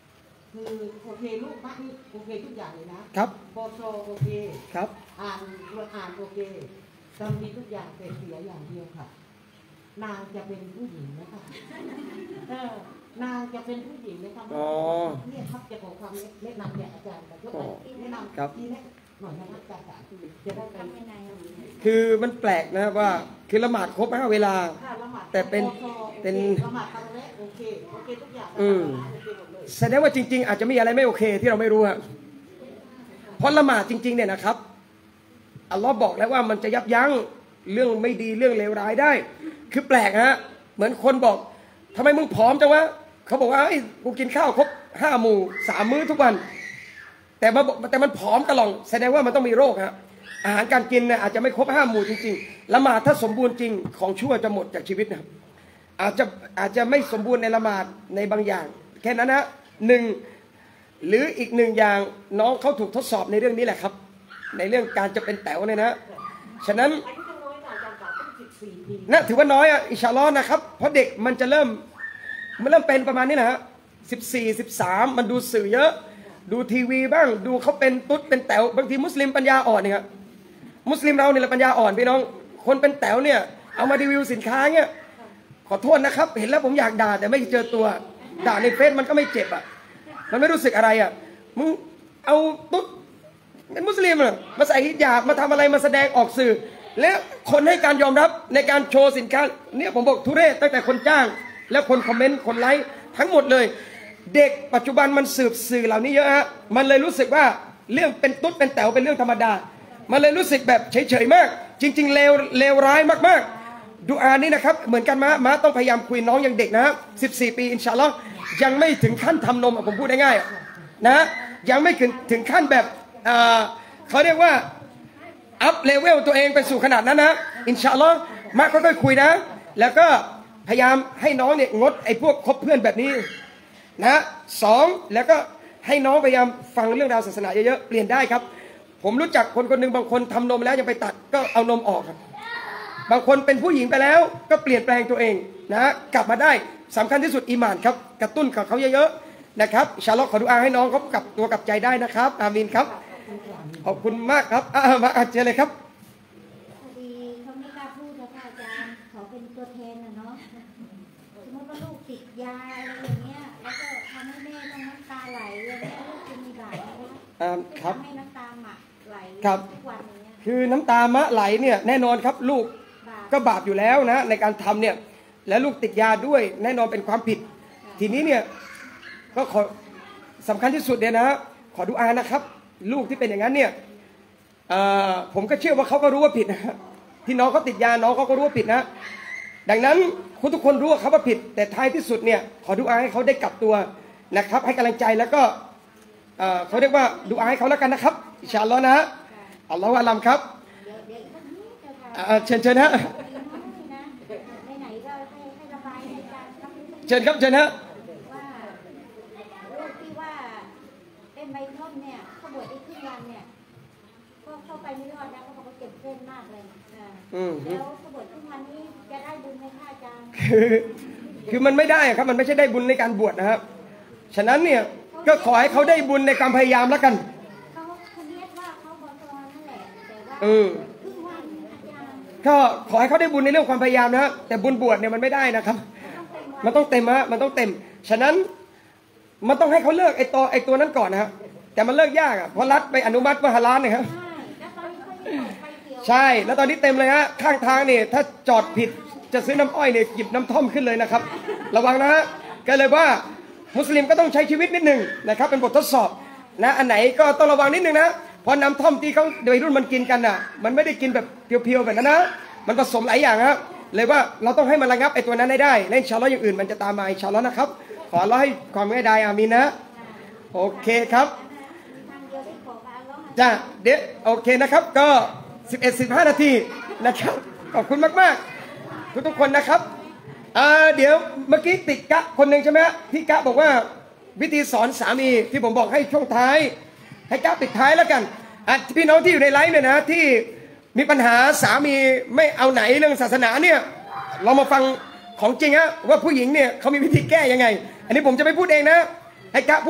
Speaker 4: คือโอเคลูกมะนี่โอเคทุกอย่างเลยนะครับ ปชโอเค
Speaker 1: ครับ
Speaker 4: อ่านอ่านโอเคทำดีทุกอย่างแต่เสียอย่างเดียวค่ะ นางจะเป็นผู้หญิงนะคะเออนางจะเป็นผู้หญิงนะคะ
Speaker 1: อ๋อ
Speaker 4: เนี่ยครับจะขอความแนะนำเนี่ยอาจารย์แต่ยกแนะนำ
Speaker 1: ครับ
Speaker 4: ทีแรกหน่อยนะคะอาจารย์ค่ะจะได้ไป
Speaker 2: ทำยังไงอ่ะ
Speaker 1: คือมันแปลกนะครับว่าคือละหมาดครบห้าเวลา
Speaker 4: ถ้าละหมาด
Speaker 1: แต่เป็น
Speaker 4: ปชโอค
Speaker 1: เป็น
Speaker 4: ละหมาดครั้งแรกโอเคโอเคทุกอย่าง
Speaker 1: อืม
Speaker 4: โอเคหมดเลย
Speaker 1: แสดงว่าจริง ๆ อาจจะมีอะไรไม่โอเคที่เราไม่รู้อะเพราะละหมาดจริง ๆ เนี่ยนะครับอัลลอฮ์บอกแล้วว่ามันจะยับยั้งเรื่องไม่ดีเรื่องเลวร้ายได้ คือแปลกฮะเหมือนคนบอกทำไมมึงผอมจังวะเขาบอกว่าไอ้ยกูกินข้าวครบห้าหมู่สามมื้อทุกวัน แต่มาบอกแต่มันผอมกระหล่องแสดงว่ามันต้องมีโรคฮะอาหารการกินเนี่ยอาจจะไม่ครบห้าหมู่จริงๆละหมาดถ้าสมบูรณ์จริงของชั่วจะหมดจากชีวิตนะครับอาจจะอาจจะไม่สมบูรณ์ในละหมาดในบางอย่าง แค่นั้นนะหนึ่งหรืออีกหนึ่งอย่างน้องเขาถูกทดสอบในเรื่องนี้แหละครับ ในเรื่องการจะเป็นแต๋วเนี่ยนะฉะนั้น
Speaker 4: อายุยังน้อยค่ะอาจารย์ค่ะเพิ่งสิบสี่ปี
Speaker 1: นะถือว่าน้อยอ่ะอินชาอัลลอฮ์นะครับเพราะเด็กมันจะเริ่มมันเริ่มเป็นประมาณนี้นะฮะสิบสี่สิบสามมันดูสื่อเยอะ ดูทีวีบ้างดูเขาเป็นตุ๊ดเป็นแต๋วบางทีมุสลิมปัญญาอ่อนเนี่ยครับมุสลิมเราเนี่ยแหละปัญญาอ่อนพี่น้องคนเป็นแต๋วเนี่ยเอามารีวิวสินค้าเนี่ยขอโทษนะครับเห็นแล้วผมอยากด่าแต่ไม่เจอตัวด่าในเฟซมันก็ไม่เจ็บอ่ะมันไม่รู้สึกอะไรอ่ะมึงเอาตุ๊ดเป็นมุสลิมอ่ะมาใส่ฮิญาบมาทำอะไรมาแสดงออกสื่อ และคนให้การยอมรับในการโชว์สินค้าเนี่ยผมบอกทุเรศตั้งแต่คนจ้าง และคนคอมเมนต์คนไลค์ทั้งหมดเลย เด็กปัจจุบันมันสืบสื่อเหล่านี้เยอะฮะมันเลยรู้สึกว่าเรื่องเป็นตุ๊ดเป็นแต๋วเป็นเรื่องธรรมดา มันเลยรู้สึกแบบเฉยๆมาก จริงๆเลวเลวร้ายมากๆดูอานี่นะครับเหมือนกันมามาต้องพยายามคุยน้องยังเด็กนะสิบสี่ปีอินชาอัลลอฮ์ยังไม่ถึงขั้นทำนมผมพูดได้ง่ายนะยังไม่ถึงถึงขั้นแบบเขาเรียกว่าอัพเลเวลตัวเองไปสู่ขนาดนั้นนะอินชาอัลลอฮ์มาค่อยๆคุยนะแล้วก็พยายามให้น้องเนี่ยงดไอ้พวกคบเพื่อนแบบนี้นะสองแล้วก็ให้น้องพยายามฟังเรื่องราวศาสนาเยอะๆเปลี่ยนได้ครับผมรู้จักคนคนหนึ่งบางคนทำนมแล้วยังไปตัดก็เอานมออกครับบางคนเป็นผู้หญิงไปแล้วก็เปลี่ยนแปลงตัวเองนะกลับมาได้สำคัญที่สุดอีหม่านครับกระตุ้นกับเขาเยอะๆนะครับอินชาอัลลอฮ์ขอดุอาให้น้องเขากลับตัวกลับใจได้นะครับอามีนครับขอบคุณมากครับอ่ามาอาเจเลยครับ
Speaker 2: พอดีเขาไม่กล้าพูดแล้วค่ะอาจารย์เขาเป็นตัวแทนนะเนาะสมมติว่าลูกติดยาอะไรอย่างเงี้ยแล้วก็ทำให้แม่ต้องน้ำตาไหลอย่างเงี้ยลูกจะมีบาปไหมคะ
Speaker 1: อ่าครับ
Speaker 2: ทำให้น้ำตาหมักไหล
Speaker 1: ครับ
Speaker 2: ทุกวันอย่างเงี้ย
Speaker 1: คือน้ำตามะไหลเนี่ยแน่นอนครับลูก
Speaker 2: บาป
Speaker 1: ก็บาปอยู่แล้วนะในการทำเนี่ยและลูกติดยาด้วยแน่นอนเป็นความผิด ทีนี้เนี่ยก็ขอสำคัญที่สุดเนี่ยนะขอดุอานะครับ ลูกที่เป็นอย่างนั้นเนี่ยเอ่อผมก็เชื่อว่าเขาก็รู้ว่าผิดนะที่น้องเขาติดยาน้องเขาก็รู้ว่าผิดนะดังนั้นคุณทุกคนรู้ว่าเขาว่าผิด แต่ท้ายที่สุดเนี่ยขอดุอาให้เขาได้กลับตัวนะครับ ให้กำลังใจแล้วก็เอ่อเขาเรียกว่าดุอาให้เขาแล้วกันนะครับอินชาอัลลอฮ์นะอัลลอฮฺอัลลัมครับ
Speaker 2: เดี๋ยวเดี๋ยวท่านนี้เจ้าค่ะ
Speaker 1: เอ่อเชิญเชิญฮะ
Speaker 2: น้อยนะไหนๆก็ให้ให้ระบายให้อาจารย์ครับ
Speaker 1: เชิญครับเชิญฮะ
Speaker 2: ว่าลูกที่ว่าเป็นไบคอนเนี่ยเขาบวชได้ครึ่งวันเนี่ยก็เข้าไปไม่รอดนะเขาบอกว่าเจ็บเส้นมากเลยอ่า
Speaker 1: อืม
Speaker 2: แล้วเขาบวชครึ่งวันนี้จะได้บุญไหมคะอาจารย์
Speaker 1: คือคือมันไม่ได้ครับมันไม่ใช่ได้บุญในการบวชนะครับฉะนั้นเนี่ยก็ขอให้เขาได้บุญในความพยายามแล้วกัน
Speaker 2: เขาเขาเรียกว่าเขาบอลนั่นแหละแต่ว่า
Speaker 1: เออ
Speaker 2: ครึ่งวันอาจารย์
Speaker 1: ก็ขอให้เขาได้บุญในเรื่องความพยายามนะฮะแต่บุญบวชเนี่ยมันไม่ได้นะครับ มันต้องเต็มฮะมันต้องเต็ม ฉะนั้นมันต้องให้เขาเลิกไอ้ตัวไอ้ตัวนั้นก่อนนะฮะแต่มันเลิกยากอ่ะเพราะรัฐไปอนุมัติว่าฮาลาลเนี่ยครับ
Speaker 2: ใช่แล้วตอนนี้เขาไม่เปิดไฟเขียว
Speaker 1: ใช่แล้วตอนนี้เต็มเลยฮะข้างทางเนี่ยถ้าจอดผิดจะซื้อน้ำอ้อยเนี่ยหยิบน้ำท่อมขึ้นเลยนะครับ ระวังนะฮะก็เลยว่ามุสลิมก็ต้องใช้ชีวิตนิดหนึ่งนะครับเป็นบททดสอบนะอันไหนก็ต้องระวังนิดหนึ่งนะเพราะน้ำท่อมที่เขาวัยรุ่นมันกินกันอ่ะมันไม่ได้กินแบบเพียวๆแบบนั้นนะมันผสมหลายอย่างครับเลยว่าเราต้องให้มันระงับไอ้ตัวนั้นได้ได้และอินชาอัลลอฮ์อย่างอื่นมันจะตามมาอินชาอัลลอฮ์นะครับขออัลเลาะห์ให้ความง่ายดายอามีนนะโอเคครับ
Speaker 2: ทางเดียวได้ขอมาแล้ว
Speaker 1: จ้าเดี๋ยวโอเคนะครับก็สิบเอ็ด สิบห้านาทีนะครับขอบคุณมากๆทุกๆคนนะครับอ่าเดี๋ยวเมื่อกี้ติดกะคนหนึ่งใช่ไหมฮะพี่กะบอกว่าวิธีสอนสามีที่ผมบอกให้ช่วงท้ายให้กะปิดท้ายแล้วกันอ่ะพี่น้องที่อยู่ในไลฟ์เนี่ยนะที่มีปัญหาสามีไม่เอาไหนเรื่องศาสนาเนี่ยเรามาฟังของจริงฮะว่าผู้หญิงเนี่ยเขามีวิธีแก้ยังไง อันนี้ผมจะไม่พูดเองนะให้กะพูด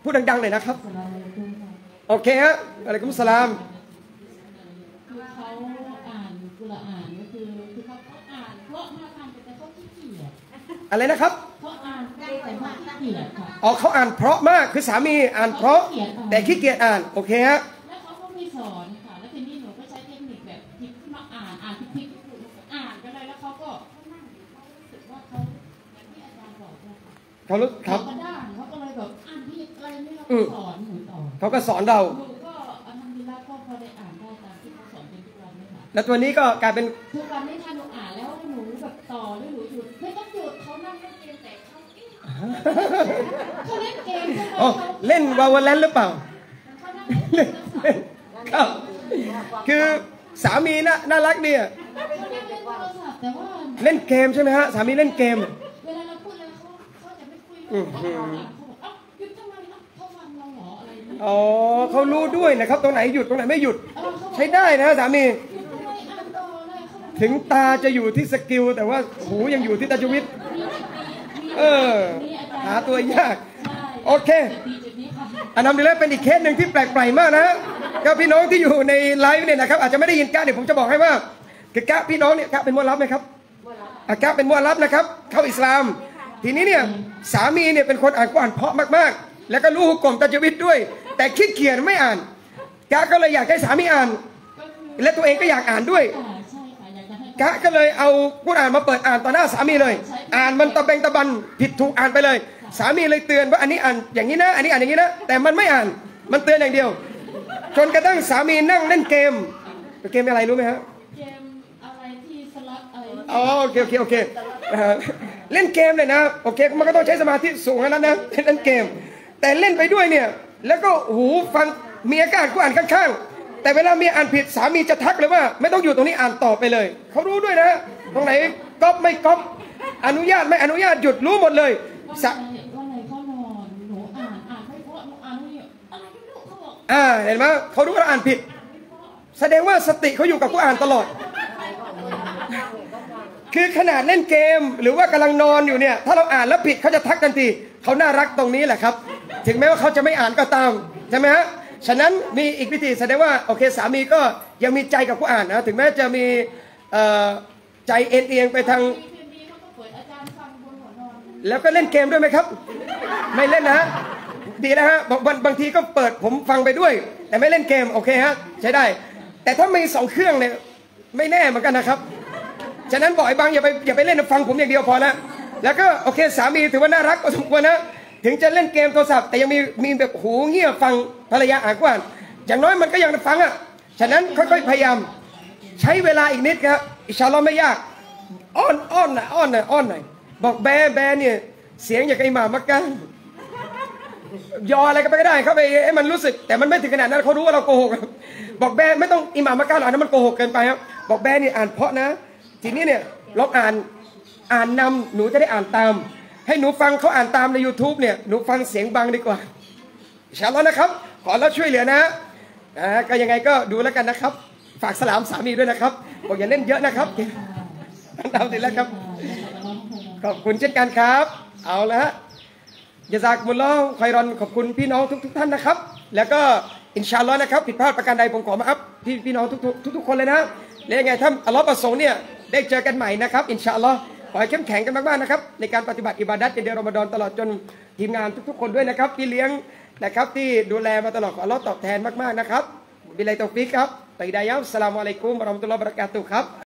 Speaker 1: พูดดังๆหน่อยนะครับ
Speaker 3: สลามเลยด้วยค่ะ
Speaker 1: โอเคฮะอะลัยกุมสลาม
Speaker 3: คือเขาอ่านกุรอานก็คือคือเขาเขาอ่านเพราะมากอ่านแต่เขาขี้เกียจ
Speaker 1: อะไรนะครับ
Speaker 3: เขาอ่านได้แต่ว่าขี้เกียจค่ะ
Speaker 1: อ๋อเขาอ่านเพราะมากคือสามีอ่านเพราะแต่ขี้เกียจอ่านโอเคฮะ
Speaker 3: แล้วเขาก็ไม่สอนค่ะแล้วทีนี้หนูก็ใช้เทคนิคแบบหยิบขึ้นมาอ่านอ่านพลิกๆอ่านไปเลยแล้วเขาก็นั่งเขารู้สึกว่าเขาอย่างที่อาจารย์บอกเนี่ยค่ะ
Speaker 1: เขารู้ค
Speaker 3: เขา
Speaker 1: รับ
Speaker 3: ก็ด้านเขาก็เลยแบบอ่านผิดอะไรนี่เรา
Speaker 1: อื
Speaker 3: ก็
Speaker 1: ม
Speaker 3: สอนหนูต่อ
Speaker 1: เขาก็สอนเรา
Speaker 3: หนูก็อัลฮัมดุลิลละห์ก็พอได้อ่านได้ตามที่เขาสอนเป็นทุกวันเลยค่ะ
Speaker 1: แล้วตัวนี้ก็กลายเป็น
Speaker 3: ทุกวันนี้ถ้าหนูอ่านแล้วหนูแบบต่อหรือหนูหยุดไม่ต้องหยุดเขานั่งเล่นเกมแต่เขาเอ๊ะเขาเล่นเกมใช่ไหม
Speaker 1: อ๋อ
Speaker 3: เขา
Speaker 1: เล่นวาวแลนหรือเปล่า
Speaker 3: เขานั่งเล่นโทรศัพท์
Speaker 1: ครับคือสามีน่าน่ารักเนี่ย
Speaker 3: เขานั่งเล่นโทรศัพท์แต่ว่า
Speaker 1: เล่นเกมใช่ไหมฮะสามีเล่นเกม
Speaker 3: เวลาเราพูดอะไรเขาเขาจะไม่คุย
Speaker 1: อืม
Speaker 3: เขาบอกเอ้าหยุดทำไมเอ้าเขาฟังเราเหรออะไรอย่างเงี้ย
Speaker 1: อ๋อเขารู้ด้วยนะครับ ตรงไหนหยุดตรงไหนไม่หยุด
Speaker 3: เออเขาบอก
Speaker 1: ใช้ได้นะสามี
Speaker 3: หยุดทำไมอ่านต่อเลยเขาบอก
Speaker 1: ถึงตาจะอยู่ที่สกิล แต่ว่าหูยังอยู่ที่ตาชีวิต
Speaker 3: มีจุดนี้
Speaker 1: เออ
Speaker 3: มีอาจารย์
Speaker 1: หาตัวยาก
Speaker 3: ใช่
Speaker 1: โอเค
Speaker 3: จุดนี้จุดนี้ค่ะ
Speaker 1: อันนั้นเลยเป็นอีกเคสหนึ่งที่แปลกใหม่มากนะฮะก็พี่น้องที่อยู่ในไลฟ์เนี่ยนะครับอาจจะไม่ได้ยินกะเดี๋ยวผมจะบอกให้ว่าคือกะพี่น้องเนี่ยกะเป็นมุสลิมไหมครับอากะเป็นมุสลิมนะครับเข้าอิสลาม ทีนี้เนี่ยสามีเนี่ยเป็นคนอ่านกุรอานเพราะมากๆ แล้วก็รู้หุกกลมตะจวิตด้วย แต่ขี้เกียจไม่อ่านกะก็เลยอยากให้สามีอ่าน
Speaker 3: ก็คือ
Speaker 1: และตัวเองก็อยากอ่านด้วย
Speaker 3: อ่าใช่ค่ะอยากจะให้
Speaker 1: กะก็เลยเอากุรอานมาเปิดอ่านต่อหน้าสามีเลย อ่านมันตะเบงตะบันผิดถูกอ่านไปเลย สามีเลยเตือนว่าอันนี้อ่านอย่างนี้นะอันนี้อ่านอย่างนี้นะแต่มันไม่อ่านมันเตือนอย่างเดียว จนกระทั่งสามีนั่งเล่นเกมเกมอะไรรู้ไหมฮะ
Speaker 3: เกมอะไรที่สล็อตอะไร
Speaker 1: อ๋อโอเคโอเคโอเคเอ่อเล่นเกมเลยนะโอเคมันก็ต้องใช้สมาธิสูงแล้วนะเล่นเกม แต่เล่นไปด้วยเนี่ยแล้วก็หูฟังเมียก็อ่านก็อ่านข้างๆแต่เวลาเมียอ่านผิดสามีจะทักเลยว่า ไม่ต้องอยู่ตรงนี้อ่านต่อไปเลยเขารู้ด้วยนะตรงไหนก๊อปไม่ก๊อปอนุญาตไม่อนุญาตหยุดรู้หมดเลย
Speaker 3: วัน
Speaker 1: สะ
Speaker 3: ไหนวันไหนเขานอนหนูอ่านอ่านไม่เพราะหนูอ่านไม่เยอะอะไรไม่รู้เขาบอก
Speaker 1: อ่าเห็นไหมเขารู้ว่าเราอ่านผิด แสดงว่าสติเขาอยู่กับกุรอานตลอด คือขนาดเล่นเกมหรือว่ากำลังนอนอยู่เนี่ยถ้าเราอ่านแล้วผิดเขาจะทักทันทีเขาน่ารักตรงนี้แหละครับ ถึงแม้ว่าเขาจะไม่อ่านก็ตามใช่ไหมฮะฉะนั้นมีอีกวิธีแสดงว่าโอเคสามีก็ยังมีใจกับกุรอานนะถึงแม้จะมีเอ่อใจเอ็นเอียงไปทาง
Speaker 3: คืนดีเขาก็เปิดอาจารย์ฟังบนหัวนอน
Speaker 1: แล้วก็เล่นเกมด้วยไหมครับ ไม่เล่นนะดีนะฮะบางบางบางทีก็เปิดผมฟังไปด้วย แต่ไม่เล่นเกมโอเคฮะใช้ได้ แต่ถ้ามีสองเครื่องเนี่ยไม่แน่เหมือนกันนะครับฉะนั้นบอกไอ้บางอย่าไปอย่าไปเล่นฟังผมอย่างเดียวพอแล้วแล้วก็โอเคสามีถือว่าน่ารักพอสมควรนะถึงจะเล่นเกมโทรศัพท์แต่ยังมีมีแบบหูเงี่ยฟังภรรยาอ่านกุรอานอย่างน้อยมันก็ยังฟังอ่ะฉะนั้นค่อยๆพยายามใช้เวลาอีกนิดครับอินชาอัลลอฮ์ไม่ยากอ้อนอ้อนหน่อยอ้อนหน่อยอ้อนหน่อยบอกแบแบเนี่ยเสียงอย่างไอ้หมามักกะยออะไรก็ไปก็ได้เข้าไปให้มันรู้สึกแต่มันไม่ถึงขนาดนั้นเขารู้ว่าเราโกหกบอกแบไม่ต้องอิหม่ามมักกะหรอกนะมันโกหกเกินไปครับบอกแบเนี่ยอ่านเพราะนะทีนี้เนี่ยลองอ่านอ่านนำหนูจะได้อ่านตาม ให้หนูฟังเขาอ่านตามใน YouTube เนี่ยหนูฟังเสียงบังดีกว่าอินชาอัลลอฮ์นะครับขอเราช่วยเหลือนะอ่าก็ยังไงก็ดูแล้วกันนะครับ ฝากสลามสามีด้วยนะครับบอกอย่าเล่นเยอะนะครับทำดีแล้วครับ ขอบคุณเช่นกันครับ เอาละฮะยะซากุมุลลอฮ์คอยรอนขอบคุณพี่น้องทุกๆท่านนะครับ แล้วก็อินชาอัลลอฮ์นะครับผิดพลาดประการใดผมขอมาอัพพี่พี่น้องทุกๆทุกๆคนเลยนะและยังไงถ้าอัลลอฮ์ประสงค์เนี่ยได้เจอกันใหม่นะครับอินชาอัลลอฮ์ขอให้เข้มแข็งกันมากๆนะครับในการปฏิบัติอิบาดัตในเดือนรอมฎอนตลอดจนทีมงานทุกๆคนด้วยนะครับที่เลี้ยงนะครับที่ดูแลมาตลอดขออัลลอฮ์ตอบแทนมากๆนะครับบิลลาฮิตอฟิกครับตัยดายะอัสสลามุอะลัยกุมวะเราะห์มะตุลลอฮ์วะบะเราะกาตุฮ์ครับ